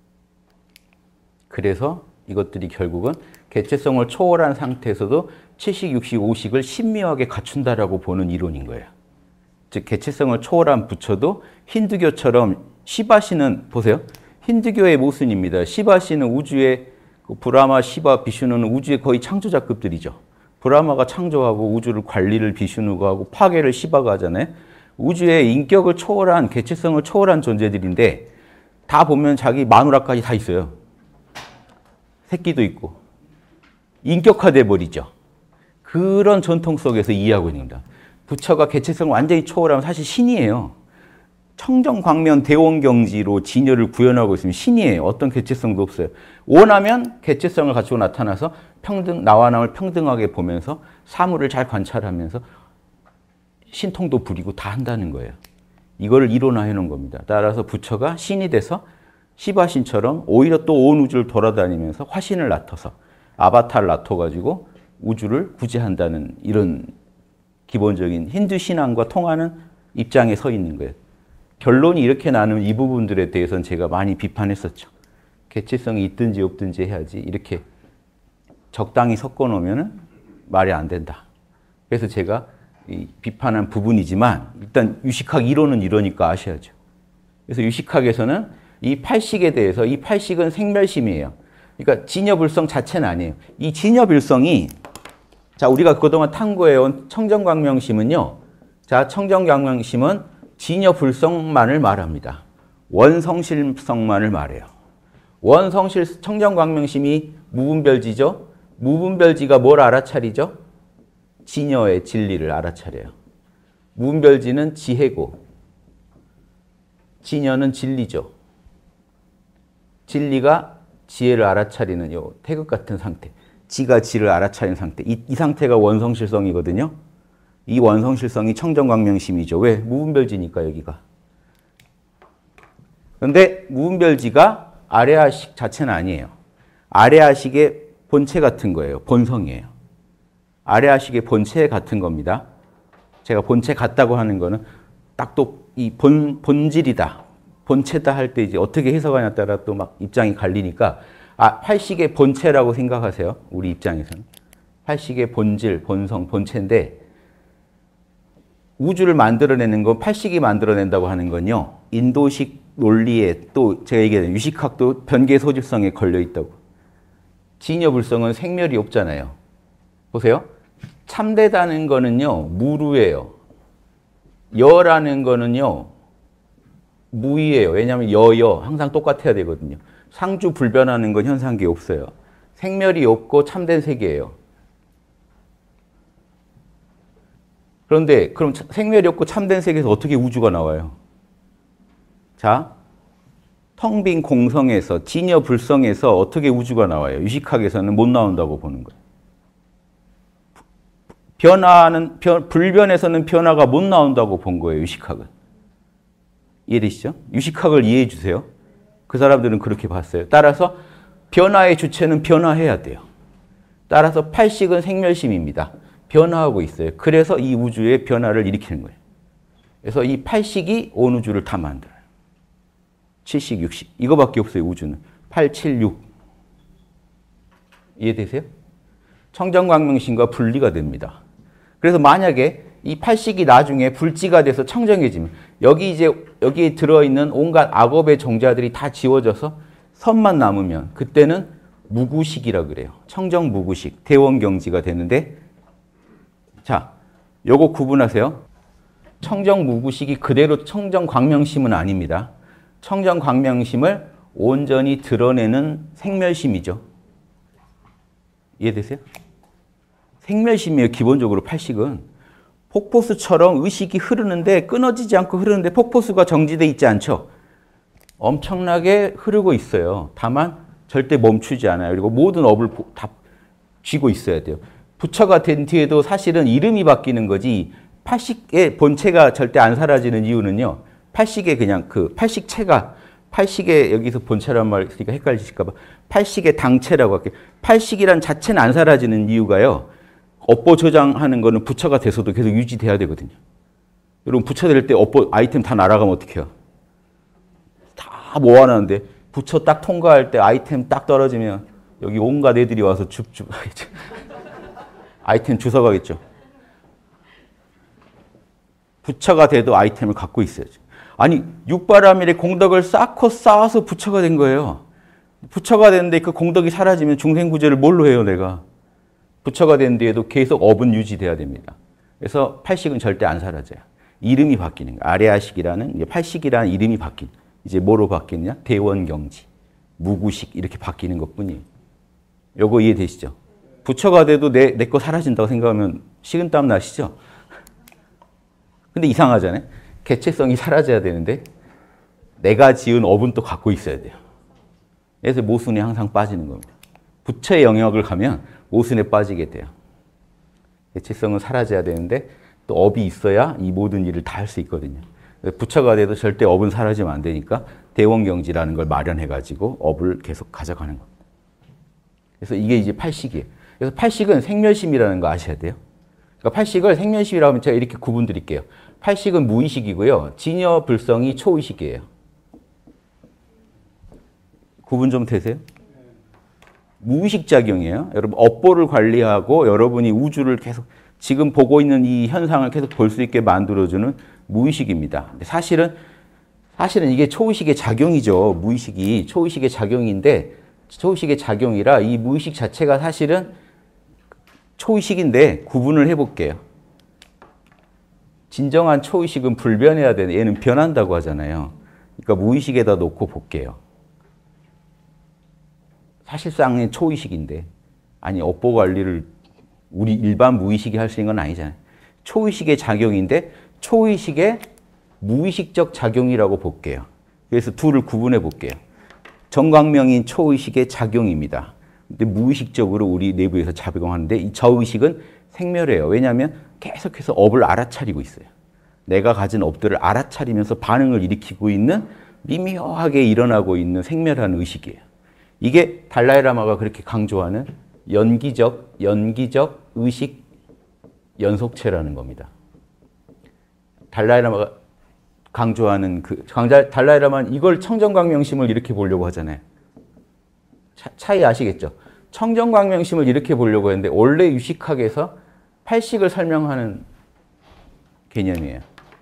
Speaker 1: 그래서 이것들이 결국은 개체성을 초월한 상태에서도 칠식, 육식, 오식을 신묘하게 갖춘다라고 보는 이론인 거예요. 즉 개체성을 초월한 부처도 힌두교처럼 시바시는 보세요. 힌두교의 모순입니다. 시바시는 우주의 브라마, 시바, 비슈누는 우주의 거의 창조자급들이죠. 브라마가 창조하고 우주를 관리를 비슈누가 하고 파괴를 시바가 하잖아요. 우주의 인격을 초월한 개체성을 초월한 존재들인데 다 보면 자기 마누라까지 다 있어요. 새끼도 있고. 인격화돼 버리죠. 그런 전통 속에서 이해하고 있는 겁니다. 부처가 개체성을 완전히 초월하면 사실 신이에요. 청정광면 대원경지로 진여를 구현하고 있으면 신이에요. 어떤 개체성도 없어요. 원하면 개체성을 갖추고 나타나서 나와 남을 평등하게 보면서 사물을 잘 관찰하면서 신통도 부리고 다 한다는 거예요. 이거를 이론화해 놓은 겁니다. 따라서 부처가 신이 돼서 시바신처럼 오히려 또 온 우주를 돌아다니면서 화신을 나타서 아바타를 나타가지고 우주를 구제한다는 이런 기본적인 힌두 신앙과 통하는 입장에 서 있는 거예요. 결론이 이렇게 나는 이 부분들에 대해서는 제가 많이 비판했었죠. 개체성이 있든지 없든지 해야지 이렇게 적당히 섞어 놓으면 말이 안 된다. 그래서 제가 비판한 부분이지만 일단 유식학 이론은 이러니까 아셔야죠. 그래서 유식학에서는 이 팔식에 대해서 이 팔식은 생멸심이에요. 그러니까 진여불성 자체는 아니에요. 이 진여불성이 자 우리가 그동안 탐구해온 청정광명심은요. 자 청정광명심은 진여불성만을 말합니다. 원성실성만을 말해요. 청정광명심이 무분별지죠. 무분별지가 뭘 알아차리죠? 진여의 진리를 알아차려요. 무분별지는 지혜고 진여는 진리죠. 진리가 지혜를 알아차리는 요 태극 같은 상태. 지가 지를 알아차리는 상태. 이 상태가 원성실성이거든요. 이 원성실성이 청정광명심이죠. 왜? 무분별지니까 여기가. 그런데 무분별지가 아레아식 자체는 아니에요. 아레아식의 본체 같은 거예요. 본성이에요. 아레아식의 본체 같은 겁니다. 제가 본체 같다고 하는 거는 딱 또 이 본질이다. 본체다 할 때 이제 어떻게 해석하냐에 따라 또 막 입장이 갈리니까 팔식의 본체라고 생각하세요. 우리 입장에서는. 팔식의 본질, 본성, 본체인데 우주를 만들어내는 건 팔식이 만들어낸다고 하는 건요. 인도식 논리에 또 제가 얘기한 유식학도 변계 소질성에 걸려 있다고. 진여불성은 생멸이 없잖아요. 보세요. 참되다는 거는요. 무루예요. 여라는 거는요. 무이예요. 왜냐하면 여여 항상 똑같아야 되거든요. 상주 불변하는 건 현상계 없어요. 생멸이 없고 참된 세계예요. 그런데 그럼 생멸이 없고 참된 세계에서 어떻게 우주가 나와요? 자, 텅 빈 공성에서 진여불성에서 어떻게 우주가 나와요? 유식학에서는 못 나온다고 보는 거예요. 불변에서는 변화가 못 나온다고 본 거예요. 유식학은. 이해되시죠? 유식학을 이해해 주세요. 그 사람들은 그렇게 봤어요. 따라서 변화의 주체는 변화해야 돼요. 따라서 팔식은 생멸심입니다. 변화하고 있어요. 그래서 이 우주의 변화를 일으키는 거예요. 그래서 이 팔식이 온 우주를 다 만들어요. 7식, 6식. 이거밖에 없어요. 우주는. 8, 7, 6. 이해되세요? 청정광명심과 분리가 됩니다. 그래서 만약에 이 팔식이 나중에 불지가 돼서 청정해지면 여기에 들어있는 온갖 악업의 종자들이 다 지워져서 선만 남으면 그때는 무구식이라 그래요. 청정무구식, 대원경지가 되는데 자, 요거 구분하세요. 청정무구식이 그대로 청정광명심은 아닙니다. 청정광명심을 온전히 드러내는 생멸심이죠. 이해되세요? 생멸심이에요. 기본적으로 팔식은. 폭포수처럼 의식이 흐르는데 끊어지지 않고 흐르는데 폭포수가 정지되어 있지 않죠. 엄청나게 흐르고 있어요. 다만 절대 멈추지 않아요. 그리고 모든 업을 다 쥐고 있어야 돼요. 부처가 된 뒤에도 사실은 이름이 바뀌는 거지 팔식의 본체가 절대 안 사라지는 이유는요. 팔식의 그냥 그 팔식체가 팔식의 여기서 본체란 말 있으니까 헷갈리실까 봐 팔식의 당체라고 할게요. 팔식이란 자체는 안 사라지는 이유가요. 업보 저장하는 거는 부처가 돼서도 계속 유지돼야 되거든요. 여러분 부처 될 때 업보 아이템 다 날아가면 어떡해요? 다 모아놨는데 부처 딱 통과할 때 아이템 딱 떨어지면 여기 온갖 애들이 와서 줍줍 하겠죠. 아이템 주워가겠죠. 부처가 돼도 아이템을 갖고 있어야죠. 아니 육바라밀의 공덕을 쌓아서 부처가 된 거예요. 부처가 됐는데 그 공덕이 사라지면 중생구제를 뭘로 해요 내가. 부처가 된 뒤에도 계속 업은 유지돼야 됩니다. 그래서 팔식은 절대 안 사라져요. 이름이 바뀌는 거예요. 아레아식이라는 팔식이라는 이름이 바뀐 이제 뭐로 바뀌느냐? 대원경지, 무구식 이렇게 바뀌는 것뿐이에요. 요거 이해되시죠? 부처가 돼도 내 거 사라진다고 생각하면 식은땀 나시죠? 근데 이상하잖아요. 개체성이 사라져야 되는데 내가 지은 업은 또 갖고 있어야 돼요. 그래서 모순에 항상 빠지는 겁니다. 부처의 영역을 가면 모순에 빠지게 돼요. 개체성은 사라져야 되는데 또 업이 있어야 이 모든 일을 다 할 수 있거든요. 부처가 돼도 절대 업은 사라지면 안 되니까 대원경지라는 걸 마련해가지고 업을 계속 가져가는 겁니다. 그래서 이게 이제 팔식이에요. 그래서 팔식은 생멸심이라는 거 아셔야 돼요. 그러니까 팔식을 생멸심이라고 하면 제가 이렇게 구분 드릴게요. 팔식은 무의식이고요. 진여불성이 초의식이에요. 구분 좀 되세요? 무의식 작용이에요. 여러분 업보를 관리하고 여러분이 우주를 계속 지금 보고 있는 이 현상을 계속 볼 수 있게 만들어주는 무의식입니다. 근데 사실은 이게 초의식의 작용이죠. 무의식이 초의식의 작용인데 초의식의 작용이라 이 무의식 자체가 사실은 초의식인데 구분을 해볼게요. 진정한 초의식은 불변해야 되는 얘는 변한다고 하잖아요. 그러니까 무의식에다 놓고 볼게요. 사실상은 초의식인데 아니 업보 관리를 우리 일반 무의식이 할 수 있는 건 아니잖아요. 초의식의 작용인데 초의식의 무의식적 작용이라고 볼게요. 그래서 둘을 구분해 볼게요. 정광명인 초의식의 작용입니다. 근데 무의식적으로 우리 내부에서 작용하는데 이 저의식은 생멸해요. 왜냐하면 계속해서 업을 알아차리고 있어요. 내가 가진 업들을 알아차리면서 반응을 일으키고 있는 미묘하게 일어나고 있는 생멸한 의식이에요. 이게 달라이라마가 그렇게 강조하는 연기적 의식 연속체라는 겁니다. 달라이라마가 강조하는 달라이라마는 이걸 청정광명심을 이렇게 보려고 하잖아요. 차이 아시겠죠? 청정광명심을 이렇게 보려고 했는데 원래 유식학에서 팔식을 설명하는 개념이에요.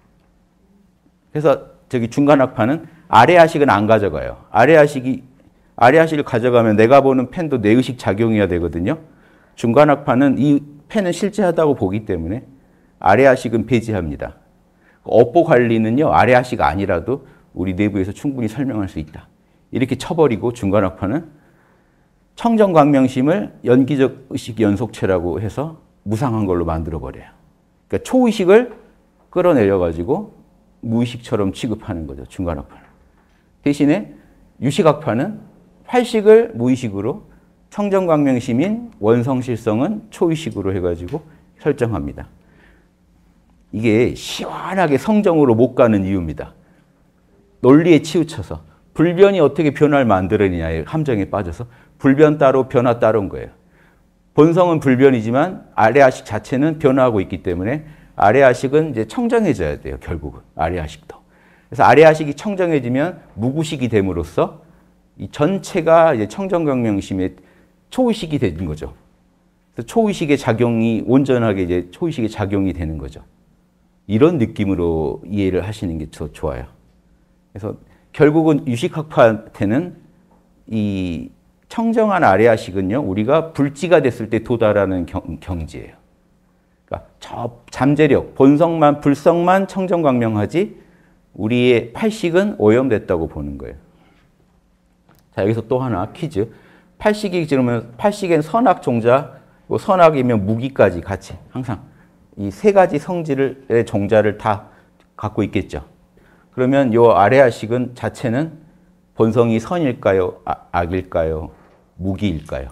Speaker 1: 그래서 저기 중간학파는 아래아식은 안 가져가요. 아래아식을 가져가면 내가 보는 펜도 뇌의식 작용이어야 되거든요. 중간학파는 이 펜은 실제하다고 보기 때문에 아래아식은 배제합니다. 업보 관리는요, 아래아식 아니라도 우리 내부에서 충분히 설명할 수 있다. 이렇게 쳐버리고 중간학파는 청정광명심을 연기적 의식 연속체라고 해서 무상한 걸로 만들어버려요. 그러니까 초의식을 끌어내려가지고 무의식처럼 취급하는 거죠, 중간학파는. 대신에 유식학파는 팔식을 무의식으로 청정광명심인 원성실성은 초의식으로 해가지고 설정합니다. 이게 시원하게 성정으로 못 가는 이유입니다. 논리에 치우쳐서 불변이 어떻게 변화를 만들어내냐의 함정에 빠져서 불변 따로 변화 따로인 거예요. 본성은 불변이지만 아래아식 자체는 변화하고 있기 때문에 아래아식은 이제 청정해져야 돼요. 결국은 아래아식도. 그래서 아래아식이 청정해지면 무구식이 됨으로써 이 전체가 이제 청정광명심의 초의식이 되는 거죠. 그래서 초의식의 작용이 온전하게 이제 초의식의 작용이 되는 거죠. 이런 느낌으로 이해를 하시는 게 더 좋아요. 그래서 결국은 유식학파한테는 이 청정한 아래아식은요, 우리가 불지가 됐을 때 도달하는 경지예요. 그러니까 저 잠재력, 본성만, 불성만 청정광명하지 우리의 팔식은 오염됐다고 보는 거예요. 자, 여기서 또 하나 퀴즈. 팔식이 지르면 팔식엔 선악 종자, 선악이면 무기까지 같이 항상 이 세 가지 성질의 종자를 다 갖고 있겠죠. 그러면 이 아래아식은 자체는 본성이 선일까요? 악일까요? 무기일까요?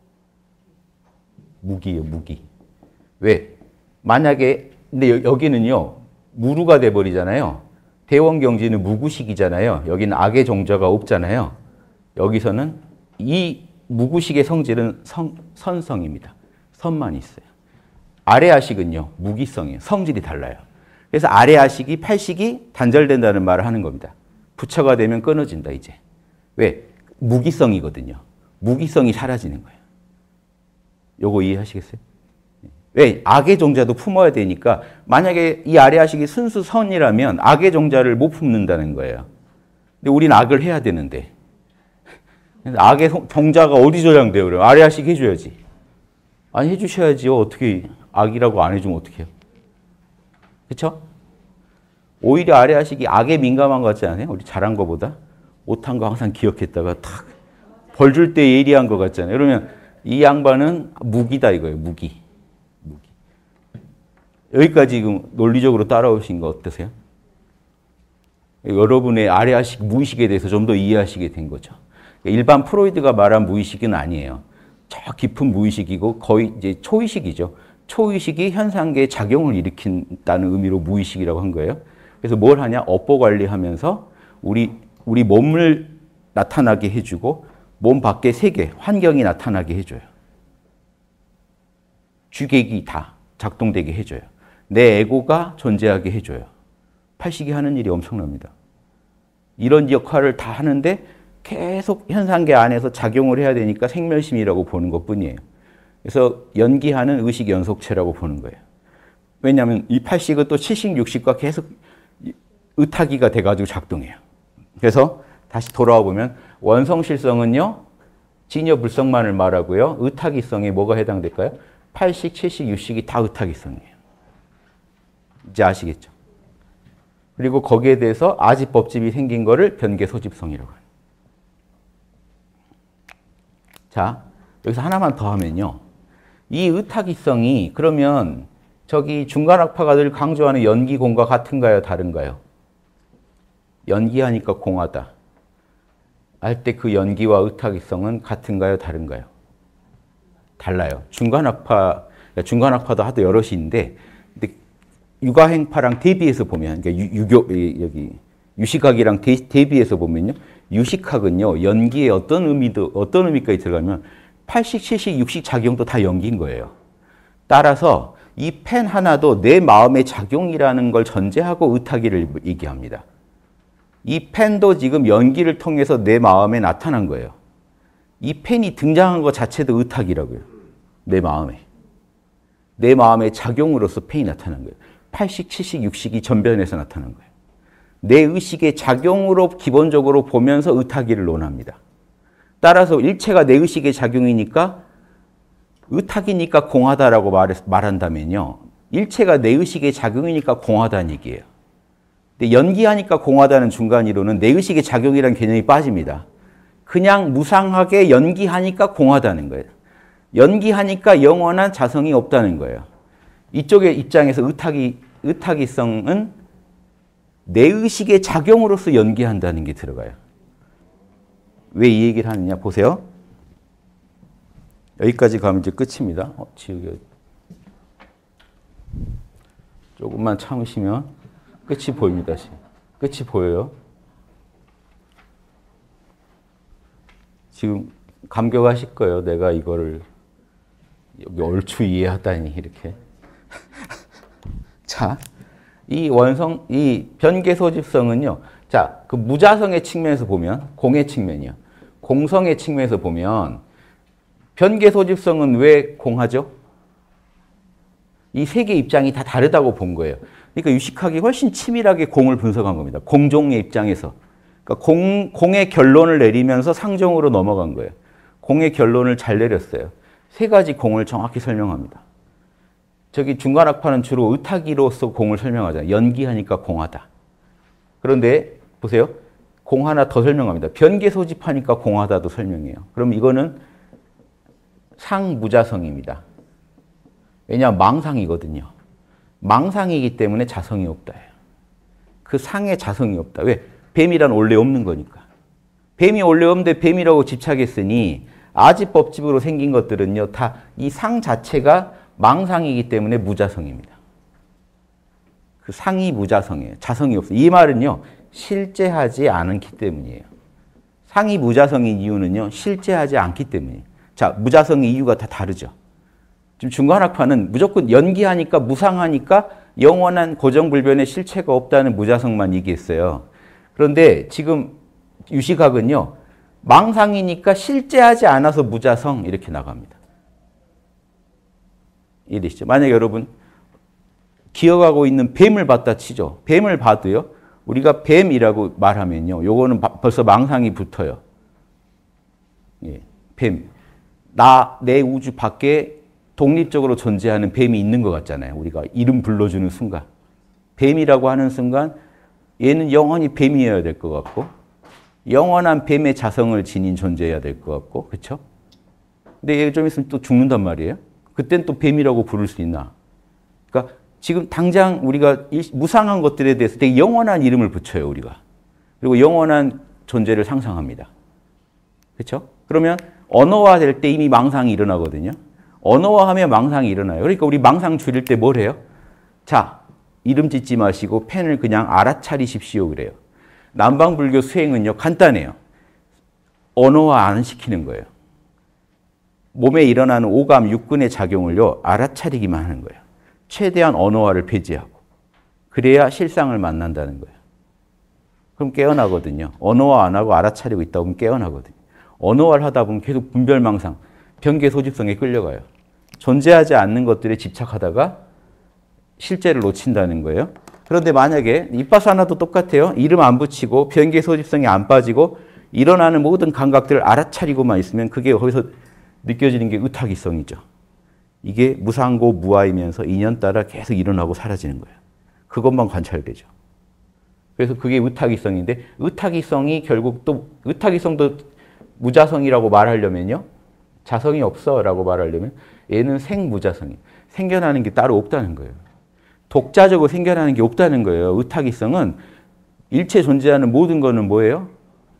Speaker 1: 무기예요, 무기. 왜? 만약에 근데 여기는요, 무루가 돼버리잖아요. 대원경지는 무구식이잖아요. 여기는 악의 종자가 없잖아요. 여기서는 이 무구식의 성질은 선성입니다. 선만 있어요. 아래아식은요, 무기성이에요. 성질이 달라요. 그래서 아래아식이, 팔식이 단절된다는 말을 하는 겁니다. 부처가 되면 끊어진다, 이제. 왜? 무기성이거든요. 무기성이 사라지는 거예요. 요거 이해하시겠어요? 왜? 악의 종자도 품어야 되니까 만약에 이 아래아식이 순수 선이라면 악의 종자를 못 품는다는 거예요. 근데 우리는 악을 해야 되는데. 악의 종자가 어디 저장돼요? 그래요? 아래아식 해줘야지. 아니, 해주셔야지요. 어떻게 악이라고 안 해주면 어떡해요? 그렇죠? 오히려 아래하식이 악에 민감한 것 같지 않아요? 우리 잘한 거보다? 못한 거 항상 기억했다가 탁 벌 줄 때 예리한 것 같잖아요. 그러면 이 양반은 무기다 이거예요. 무기. 여기까지 지금 논리적으로 따라오신 거 어떠세요? 여러분의 아래하식, 무의식에 대해서 좀 더 이해하시게 된 거죠. 일반 프로이드가 말한 무의식은 아니에요. 저 깊은 무의식이고 거의 이제 초의식이죠. 초의식이 현상계에 작용을 일으킨다는 의미로 무의식이라고 한 거예요. 그래서 뭘 하냐? 업보 관리하면서 우리 몸을 나타나게 해주고 몸 밖의 세계, 환경이 나타나게 해줘요. 주객이 다 작동되게 해줘요. 내 에고가 존재하게 해줘요. 팔식이 하는 일이 엄청납니다. 이런 역할을 다 하는데 계속 현상계 안에서 작용을 해야 되니까 생멸심이라고 보는 것뿐이에요. 그래서 연기하는 의식 연속체라고 보는 거예요. 왜냐하면 이 팔식은 또 칠식, 육식과 계속 의탁이가 돼가지고 작동해요. 그래서 다시 돌아와 보면 원성실성은요, 진여불성만을 말하고요. 의탁이성에 뭐가 해당될까요? 팔식, 칠식, 육식이 다 의탁이성이에요. 이제 아시겠죠? 그리고 거기에 대해서 아지법집이 생긴 거를 변계소집성이라고 해요. 자, 여기서 하나만 더 하면요. 이 의탁이성이 그러면 저기 중간학파가 늘 강조하는 연기공과 같은가요? 다른가요? 연기하니까 공하다 할 때 그 연기와 의탁이성은 같은가요? 다른가요? 달라요. 중간학파도 하도 여럿이 있는데 육아행파랑 대비해서 보면, 그러니까 유식학이랑 대비해서 보면요. 유식학은요, 연기에 어떤 의미까지 들어가면 팔식, 칠식, 육식 작용도 다 연기인 거예요. 따라서 이 펜 하나도 내 마음의 작용이라는 걸 전제하고 의탁이를 얘기합니다. 이 펜도 지금 연기를 통해서 내 마음에 나타난 거예요. 이 펜이 등장한 것 자체도 의탁이라고요. 내 마음에. 내 마음의 작용으로서 펜이 나타난 거예요. 팔식, 칠식, 육식이 전변해서 나타난 거예요. 내 의식의 작용으로 기본적으로 보면서 의탁이를 논합니다. 따라서 일체가 내 의식의 작용이니까 의탁이니까 공하다라고 말한다면요. 일체가 내 의식의 작용이니까 공하다는 얘기예요. 근데 연기하니까 공하다는 중간이론은 내 의식의 작용이라는 개념이 빠집니다. 그냥 무상하게 연기하니까 공하다는 거예요. 연기하니까 영원한 자성이 없다는 거예요. 이쪽의 입장에서 의탁이성은 내 의식의 작용으로서 연기한다는 게 들어가요. 왜 이 얘기를 하느냐 보세요. 여기까지 가면 이제 끝입니다. 지우개. 조금만 참으시면 끝이 보입니다. 끝이 보여요. 지금 감격하실 거예요. 내가 이거를 여기 얼추 이해하다니 이렇게. 자, 이 변계소집성은요. 자, 그 무자성의 측면에서 보면, 공의 측면이요. 공성의 측면에서 보면, 변계소집성은 왜 공하죠? 이 세 개의 입장이 다 다르다고 본 거예요. 그러니까 유식학이 훨씬 치밀하게 공을 분석한 겁니다. 공종의 입장에서. 그러니까 공의 결론을 내리면서 상종으로 넘어간 거예요. 공의 결론을 잘 내렸어요. 세 가지 공을 정확히 설명합니다. 저기 중간학파는 주로 의탁이로서 공을 설명하잖아요. 연기하니까 공하다. 그런데 보세요. 공 하나 더 설명합니다. 변계소집하니까 공하다도 설명해요. 그럼 이거는 상무자성입니다. 왜냐하면 망상이거든요. 망상이기 때문에 자성이 없다. 그 상에 자성이 없다. 왜? 뱀이란 원래 없는 거니까. 뱀이 원래 없는데 뱀이라고 집착했으니 아지법집으로 생긴 것들은요. 다 이 상 자체가 망상이기 때문에 무자성입니다. 그 상이 무자성이에요. 자성이 없어요. 이 말은요. 실제하지 않기 때문이에요. 상이 무자성인 이유는요. 실제하지 않기 때문이에요. 자, 무자성의 이유가 다 다르죠. 지금 중간학파는 무조건 연기하니까 무상하니까 영원한 고정불변의 실체가 없다는 무자성만 얘기했어요. 그런데 지금 유식학은요. 망상이니까 실제하지 않아서 무자성 이렇게 나갑니다. 이해되시죠? 만약에 여러분 기어가고 있는 뱀을 봤다 치죠. 뱀을 봐도요. 우리가 뱀이라고 말하면요. 요거는 벌써 망상이 붙어요. 예, 뱀. 내 우주 밖에 독립적으로 존재하는 뱀이 있는 것 같잖아요. 우리가 이름 불러주는 순간. 뱀이라고 하는 순간 얘는 영원히 뱀이어야 될 것 같고 영원한 뱀의 자성을 지닌 존재여야 될 것 같고 그렇죠? 근데 얘 좀 있으면 또 죽는단 말이에요. 그땐 또 뱀이라고 부를 수 있나? 그러니까 지금 당장 우리가 무상한 것들에 대해서 되게 영원한 이름을 붙여요, 우리가. 그리고 영원한 존재를 상상합니다. 그렇죠? 그러면 언어화될 때 이미 망상이 일어나거든요. 언어화하면 망상이 일어나요. 그러니까 우리 망상 줄일 때 뭘 해요? 자, 이름 짓지 마시고 펜을 그냥 알아차리십시오 그래요. 남방불교 수행은요, 간단해요. 언어화 안 시키는 거예요. 몸에 일어나는 오감, 육근의 작용을요, 알아차리기만 하는 거예요. 최대한 언어화를 배제하고. 그래야 실상을 만난다는 거예요. 그럼 깨어나거든요. 언어화 안 하고 알아차리고 있다 보면 깨어나거든요. 언어화를 하다 보면 계속 분별망상, 변계소집성에 끌려가요. 존재하지 않는 것들에 집착하다가 실제를 놓친다는 거예요. 그런데 만약에 이빠사나도 똑같아요. 이름 안 붙이고 변계소집성이 안 빠지고 일어나는 모든 감각들을 알아차리고만 있으면 그게 거기서 느껴지는 게 의탁이성이죠. 이게 무상고 무아이면서 인연 따라 계속 일어나고 사라지는 거예요. 그것만 관찰되죠. 그래서 그게 의탁이성인데 의탁이성이 결국 또 의탁이성도 무자성이라고 말하려면요. 자성이 없어라고 말하려면 얘는 생무자성이에요. 생겨나는 게 따로 없다는 거예요. 독자적으로 생겨나는 게 없다는 거예요. 의탁이성은 일체 존재하는 모든 거는 뭐예요?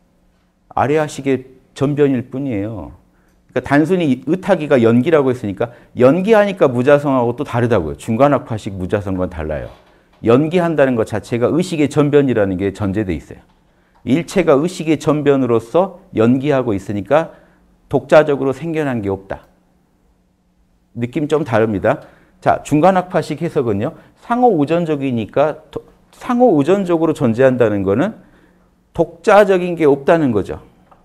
Speaker 1: 아래아식의 전변일 뿐이에요. 그러니까 단순히 의탁이가 연기라고 했으니까 연기하니까 무자성하고 또 다르다고요. 중간학파식 무자성과는 달라요. 연기한다는 것 자체가 의식의 전변이라는 게 전제돼 있어요. 일체가 의식의 전변으로서 연기하고 있으니까 독자적으로 생겨난 게 없다. 느낌 좀 다릅니다. 자, 중간학파식 해석은요. 상호우전적이니까 상호우전적으로 존재한다는 거는 독자적인 게 없다는 거죠.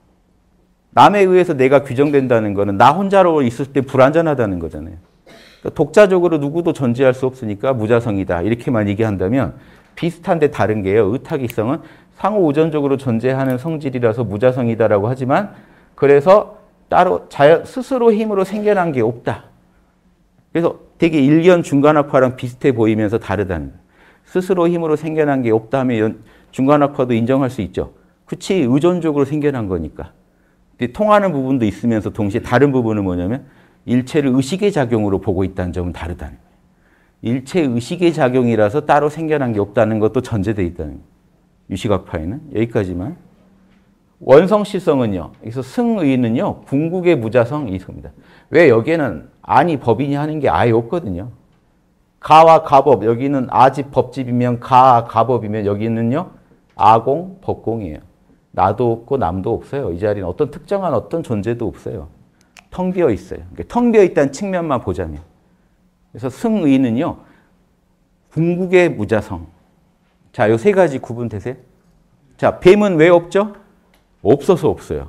Speaker 1: 남에 의해서 내가 규정된다는 거는 나 혼자로 있을 때 불완전하다는 거잖아요. 그러니까 독자적으로 누구도 존재할 수 없으니까 무자성이다. 이렇게만 얘기한다면 비슷한데 다른 게요. 의탁이성은 상호우전적으로 존재하는 성질이라서 무자성이다라고 하지만 그래서 따로 스스로 힘으로 생겨난 게 없다. 그래서 되게 일견 중간학파랑 비슷해 보이면서 다르다는 거예요. 스스로 힘으로 생겨난 게 없다 하면 중간학파도 인정할 수 있죠. 그치, 의존적으로 생겨난 거니까. 통하는 부분도 있으면서 동시에 다른 부분은 뭐냐면 일체를 의식의 작용으로 보고 있다는 점은 다르다는 거예요. 일체 의식의 작용이라서 따로 생겨난 게 없다는 것도 전제되어 있다는 거예요. 유식학파에는. 여기까지만. 원성실성은요. 여기서 승의는요. 궁극의 무자성이 있습니다. 왜 여기에는 아니 법이니 하는 게 아예 없거든요. 가와 가법. 여기는 아집 법집이면 가 가법이면 여기는요. 아공 법공이에요. 나도 없고 남도 없어요. 이 자리는 어떤 특정한 어떤 존재도 없어요. 텅 비어 있어요. 그러니까 텅 비어 있다는 측면만 보자면. 그래서 승의는요. 궁극의 무자성. 자, 요 세 가지 구분되세요? 자, 뱀은 왜 없죠? 없어서 없어요.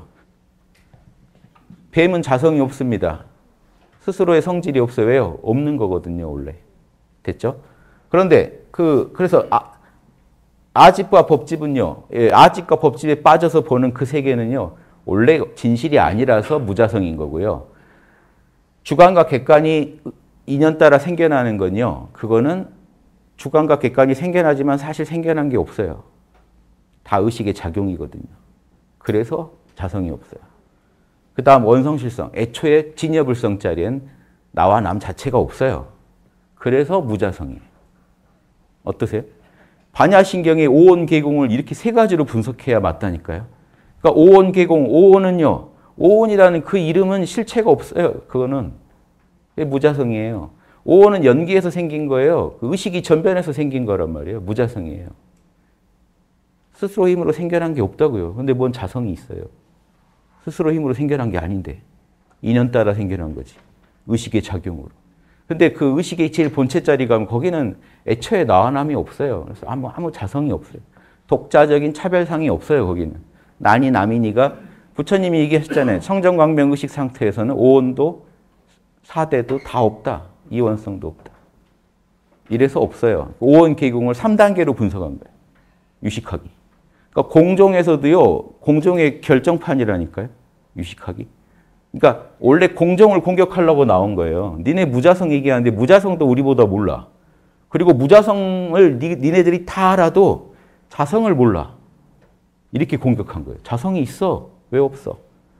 Speaker 1: 뱀은 자성이 없습니다. 스스로의 성질이 없어요. 왜요? 없는 거거든요, 원래. 됐죠? 그런데 그래서 아집과 법집은요. 아집과 법집에 빠져서 보는 그 세계는요. 원래 진실이 아니라서 무자성인 거고요. 주관과 객관이 인연 따라 생겨나는 건요. 그거는 주관과 객관이 생겨나지만 사실 생겨난 게 없어요. 다 의식의 작용이거든요. 그래서 자성이 없어요. 그 다음 원성실성. 애초에 진여불성 자리엔 나와 남 자체가 없어요. 그래서 무자성이에요. 어떠세요? 반야신경의 오온계공을 이렇게 세 가지로 분석해야 맞다니까요. 그러니까 오온계공, 오온은요. 오온이라는 그 이름은 실체가 없어요. 그거는 무자성이에요. 오온은 연기에서 생긴 거예요. 그 의식이 전변해서 생긴 거란 말이에요. 무자성이에요. 스스로 힘으로 생겨난 게 없다고요. 근데 뭔 자성이 있어요. 스스로 힘으로 생겨난 게 아닌데 인연 따라 생겨난 거지. 의식의 작용으로. 근데 그 의식의 제일 본체 자리 가면 거기는 애초에 나와 남이 없어요. 그래서 아무 자성이 없어요. 독자적인 차별상이 없어요. 거기는. 난이 남이니가 부처님이 얘기하셨잖아요. 성정광명 의식 상태에서는 오온도 사대도 다 없다. 이원성도 없다. 이래서 없어요. 오온 계공을 3단계로 분석한 거예요. 유식학이. 그러니까 공종에서도요. 공종의 결정판이라니까요. 유식학이. 그러니까 원래 공종을 공격하려고 나온 거예요. 니네 무자성 얘기하는데 무자성도 우리보다 몰라. 그리고 무자성을 니네들이 다 알아도 자성을 몰라. 이렇게 공격한 거예요. 자성이 있어. 왜 없어?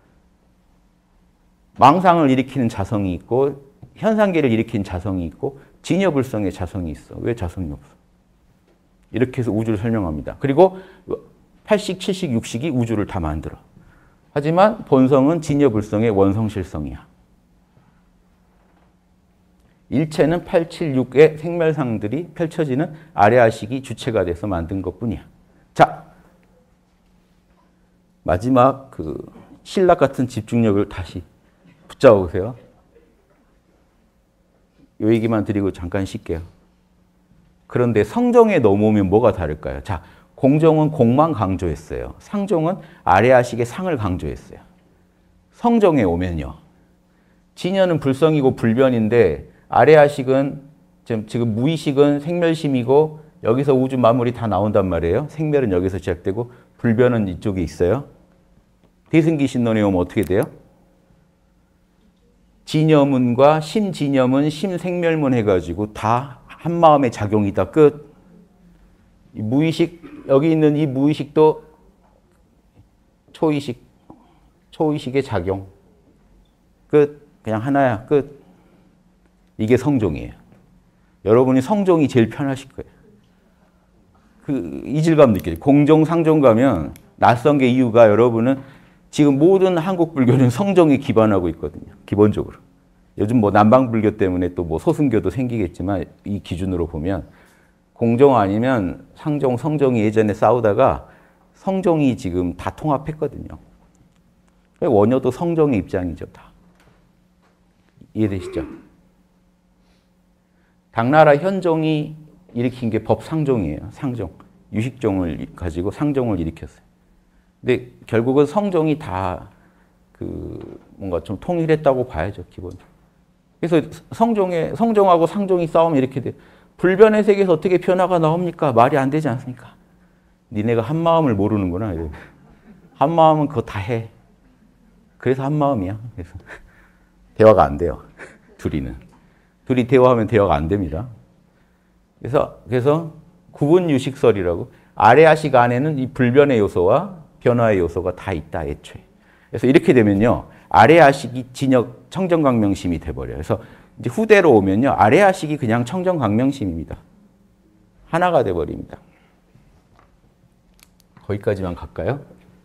Speaker 1: 망상을 일으키는 자성이 있고 현상계를 일으키는 자성이 있고 진여불성의 자성이 있어. 왜 자성이 없어? 이렇게 해서 우주를 설명합니다. 그리고 8식, 7식, 6식이 우주를 다 만들어. 하지만 본성은 진여불성의 원성실성이야. 일체는 8, 7, 6의 생멸상들이 펼쳐지는 아레아식이 주체가 돼서 만든 것뿐이야. 자, 마지막 그 신락 같은 집중력을 다시 붙잡아 보세요. 이 얘기만 드리고 잠깐 쉴게요. 그런데 성종에 넘어오면 뭐가 다를까요? 자, 공종은 공만 강조했어요. 상종은 아레아식의 상을 강조했어요. 성종에 오면요. 진여는 불성이고 불변인데 아레아식은 지금 무의식은 생멸심이고 여기서 우주 만물이 다 나온단 말이에요. 생멸은 여기서 시작되고 불변은 이쪽에 있어요. 대승기 신론에 오면 어떻게 돼요? 진여문과 심진여문, 심생멸문 해가지고 다 한마음의 작용이다. 끝. 이 무의식, 여기 있는 이 무의식도 초의식의 작용. 끝. 그냥 하나야. 끝. 이게 성종이에요. 여러분이 성종이 제일 편하실 거예요. 그 이질감 느껴요. 공종, 상종 가면 낯선 게 이유가 여러분은 지금 모든 한국 불교는 성종에 기반하고 있거든요. 기본적으로. 요즘 뭐 남방불교 때문에 또 뭐 소승교도 생기겠지만 이 기준으로 보면 공종 아니면 상종, 성종이 예전에 싸우다가 성종이 지금 다 통합했거든요. 원효도 성종의 입장이죠. 다. 이해되시죠? 당나라 현종이 일으킨 게 법상종이에요. 상종. 유식종을 가지고 상종을 일으켰어요. 근데 결국은 성종이 다 뭔가 좀 통일했다고 봐야죠, 기본적으로. 그래서 성종하고 상종이 싸우면 이렇게 돼. 불변의 세계에서 어떻게 변화가 나옵니까? 말이 안 되지 않습니까? 니네가 한 마음을 모르는구나. 한 마음은 그거 다 해. 그래서 한 마음이야. 그래서 대화가 안 돼요. 둘이 대화하면 대화가 안 됩니다. 그래서 구분유식설이라고 아레아식 안에는 이 불변의 요소와 변화의 요소가 다 있다, 애초에. 그래서 이렇게 되면요. 아레아식이 진역 청정광명심이 돼버려요. 그래서 이제 후대로 오면요. 아레아식이 그냥 청정광명심입니다. 하나가 돼버립니다. 거기까지만 갈까요?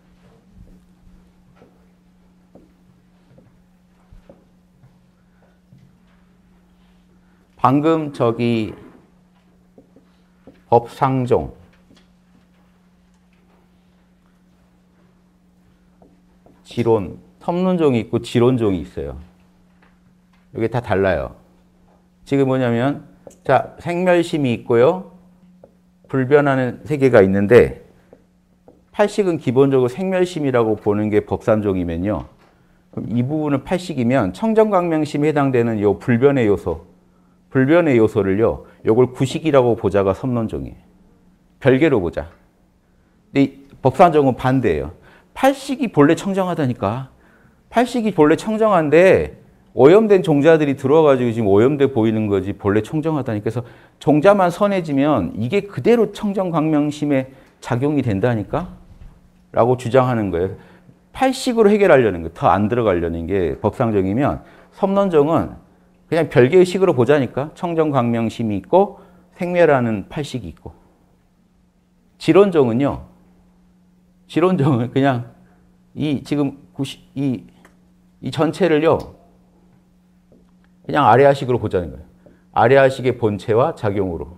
Speaker 1: 방금 저기 법상종 지론, 섭론종이 있고 지론종이 있어요. 이게 다 달라요. 지금 뭐냐면 자, 생멸심이 있고요. 불변하는 세계가 있는데 팔식은 기본적으로 생멸심이라고 보는 게 법산종이면요. 그럼 이 부분은 팔식이면 청정광명심에 해당되는 요 불변의 요소를요. 요걸 구식이라고 보자가 섭론종이에요. 별개로 보자. 근데 이 법산종은 반대예요. 팔식이 본래 청정하다니까. 팔식이 본래 청정한데 오염된 종자들이 들어와가지고 지금 오염돼 보이는 거지 본래 청정하다니까. 그래서 종자만 선해지면 이게 그대로 청정광명심에 작용이 된다니까? 라고 주장하는 거예요. 팔식으로 해결하려는 거예요. 더 안 들어가려는 게 법상종이면 섭론종은 그냥 별개의 식으로 보자니까. 청정광명심이 있고 생멸하는 팔식이 있고. 지론종은 그냥 이 전체를요. 그냥 아레아식으로 보자는 거예요. 아레아식의 본체와 작용으로.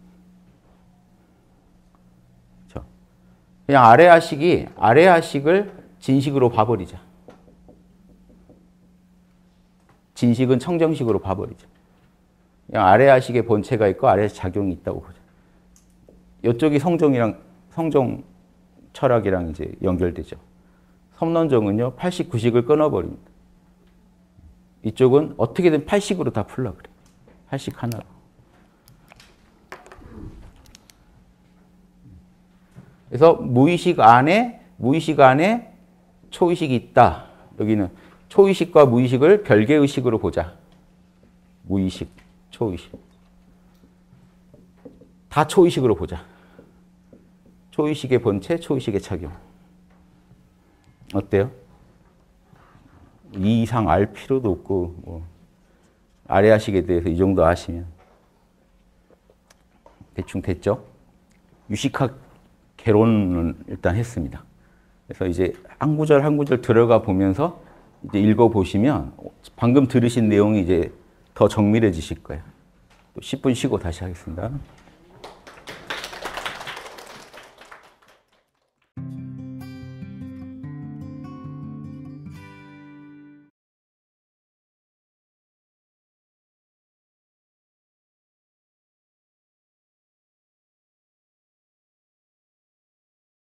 Speaker 1: 그렇죠? 그냥 아레아식을 진식으로 봐버리자. 진식은 청정식으로 봐버리자. 그냥 아레아식의 본체가 있고 아레아식 작용이 있다고 보자. 이쪽이 성종 철학이랑 이제 연결되죠. 섭론종은요, 89식을 끊어버립니다. 이쪽은 어떻게든 8식으로 다 풀려고 그래. 8식 하나로. 그래서 무의식 안에 초의식이 있다. 여기는 초의식과 무의식을 별개의식으로 보자. 무의식, 초의식. 다 초의식으로 보자. 초의식의 본체, 초의식의 착용. 어때요? 이 이상 알 필요도 없고 뭐 아래아식에 대해서 이 정도 아시면 대충 됐죠? 유식학 개론은 일단 했습니다. 그래서 이제 한 구절 한 구절 들어가 보면서 이제 읽어 보시면 방금 들으신 내용이 이제 더 정밀해지실 거예요. 또 10분 쉬고 다시 하겠습니다.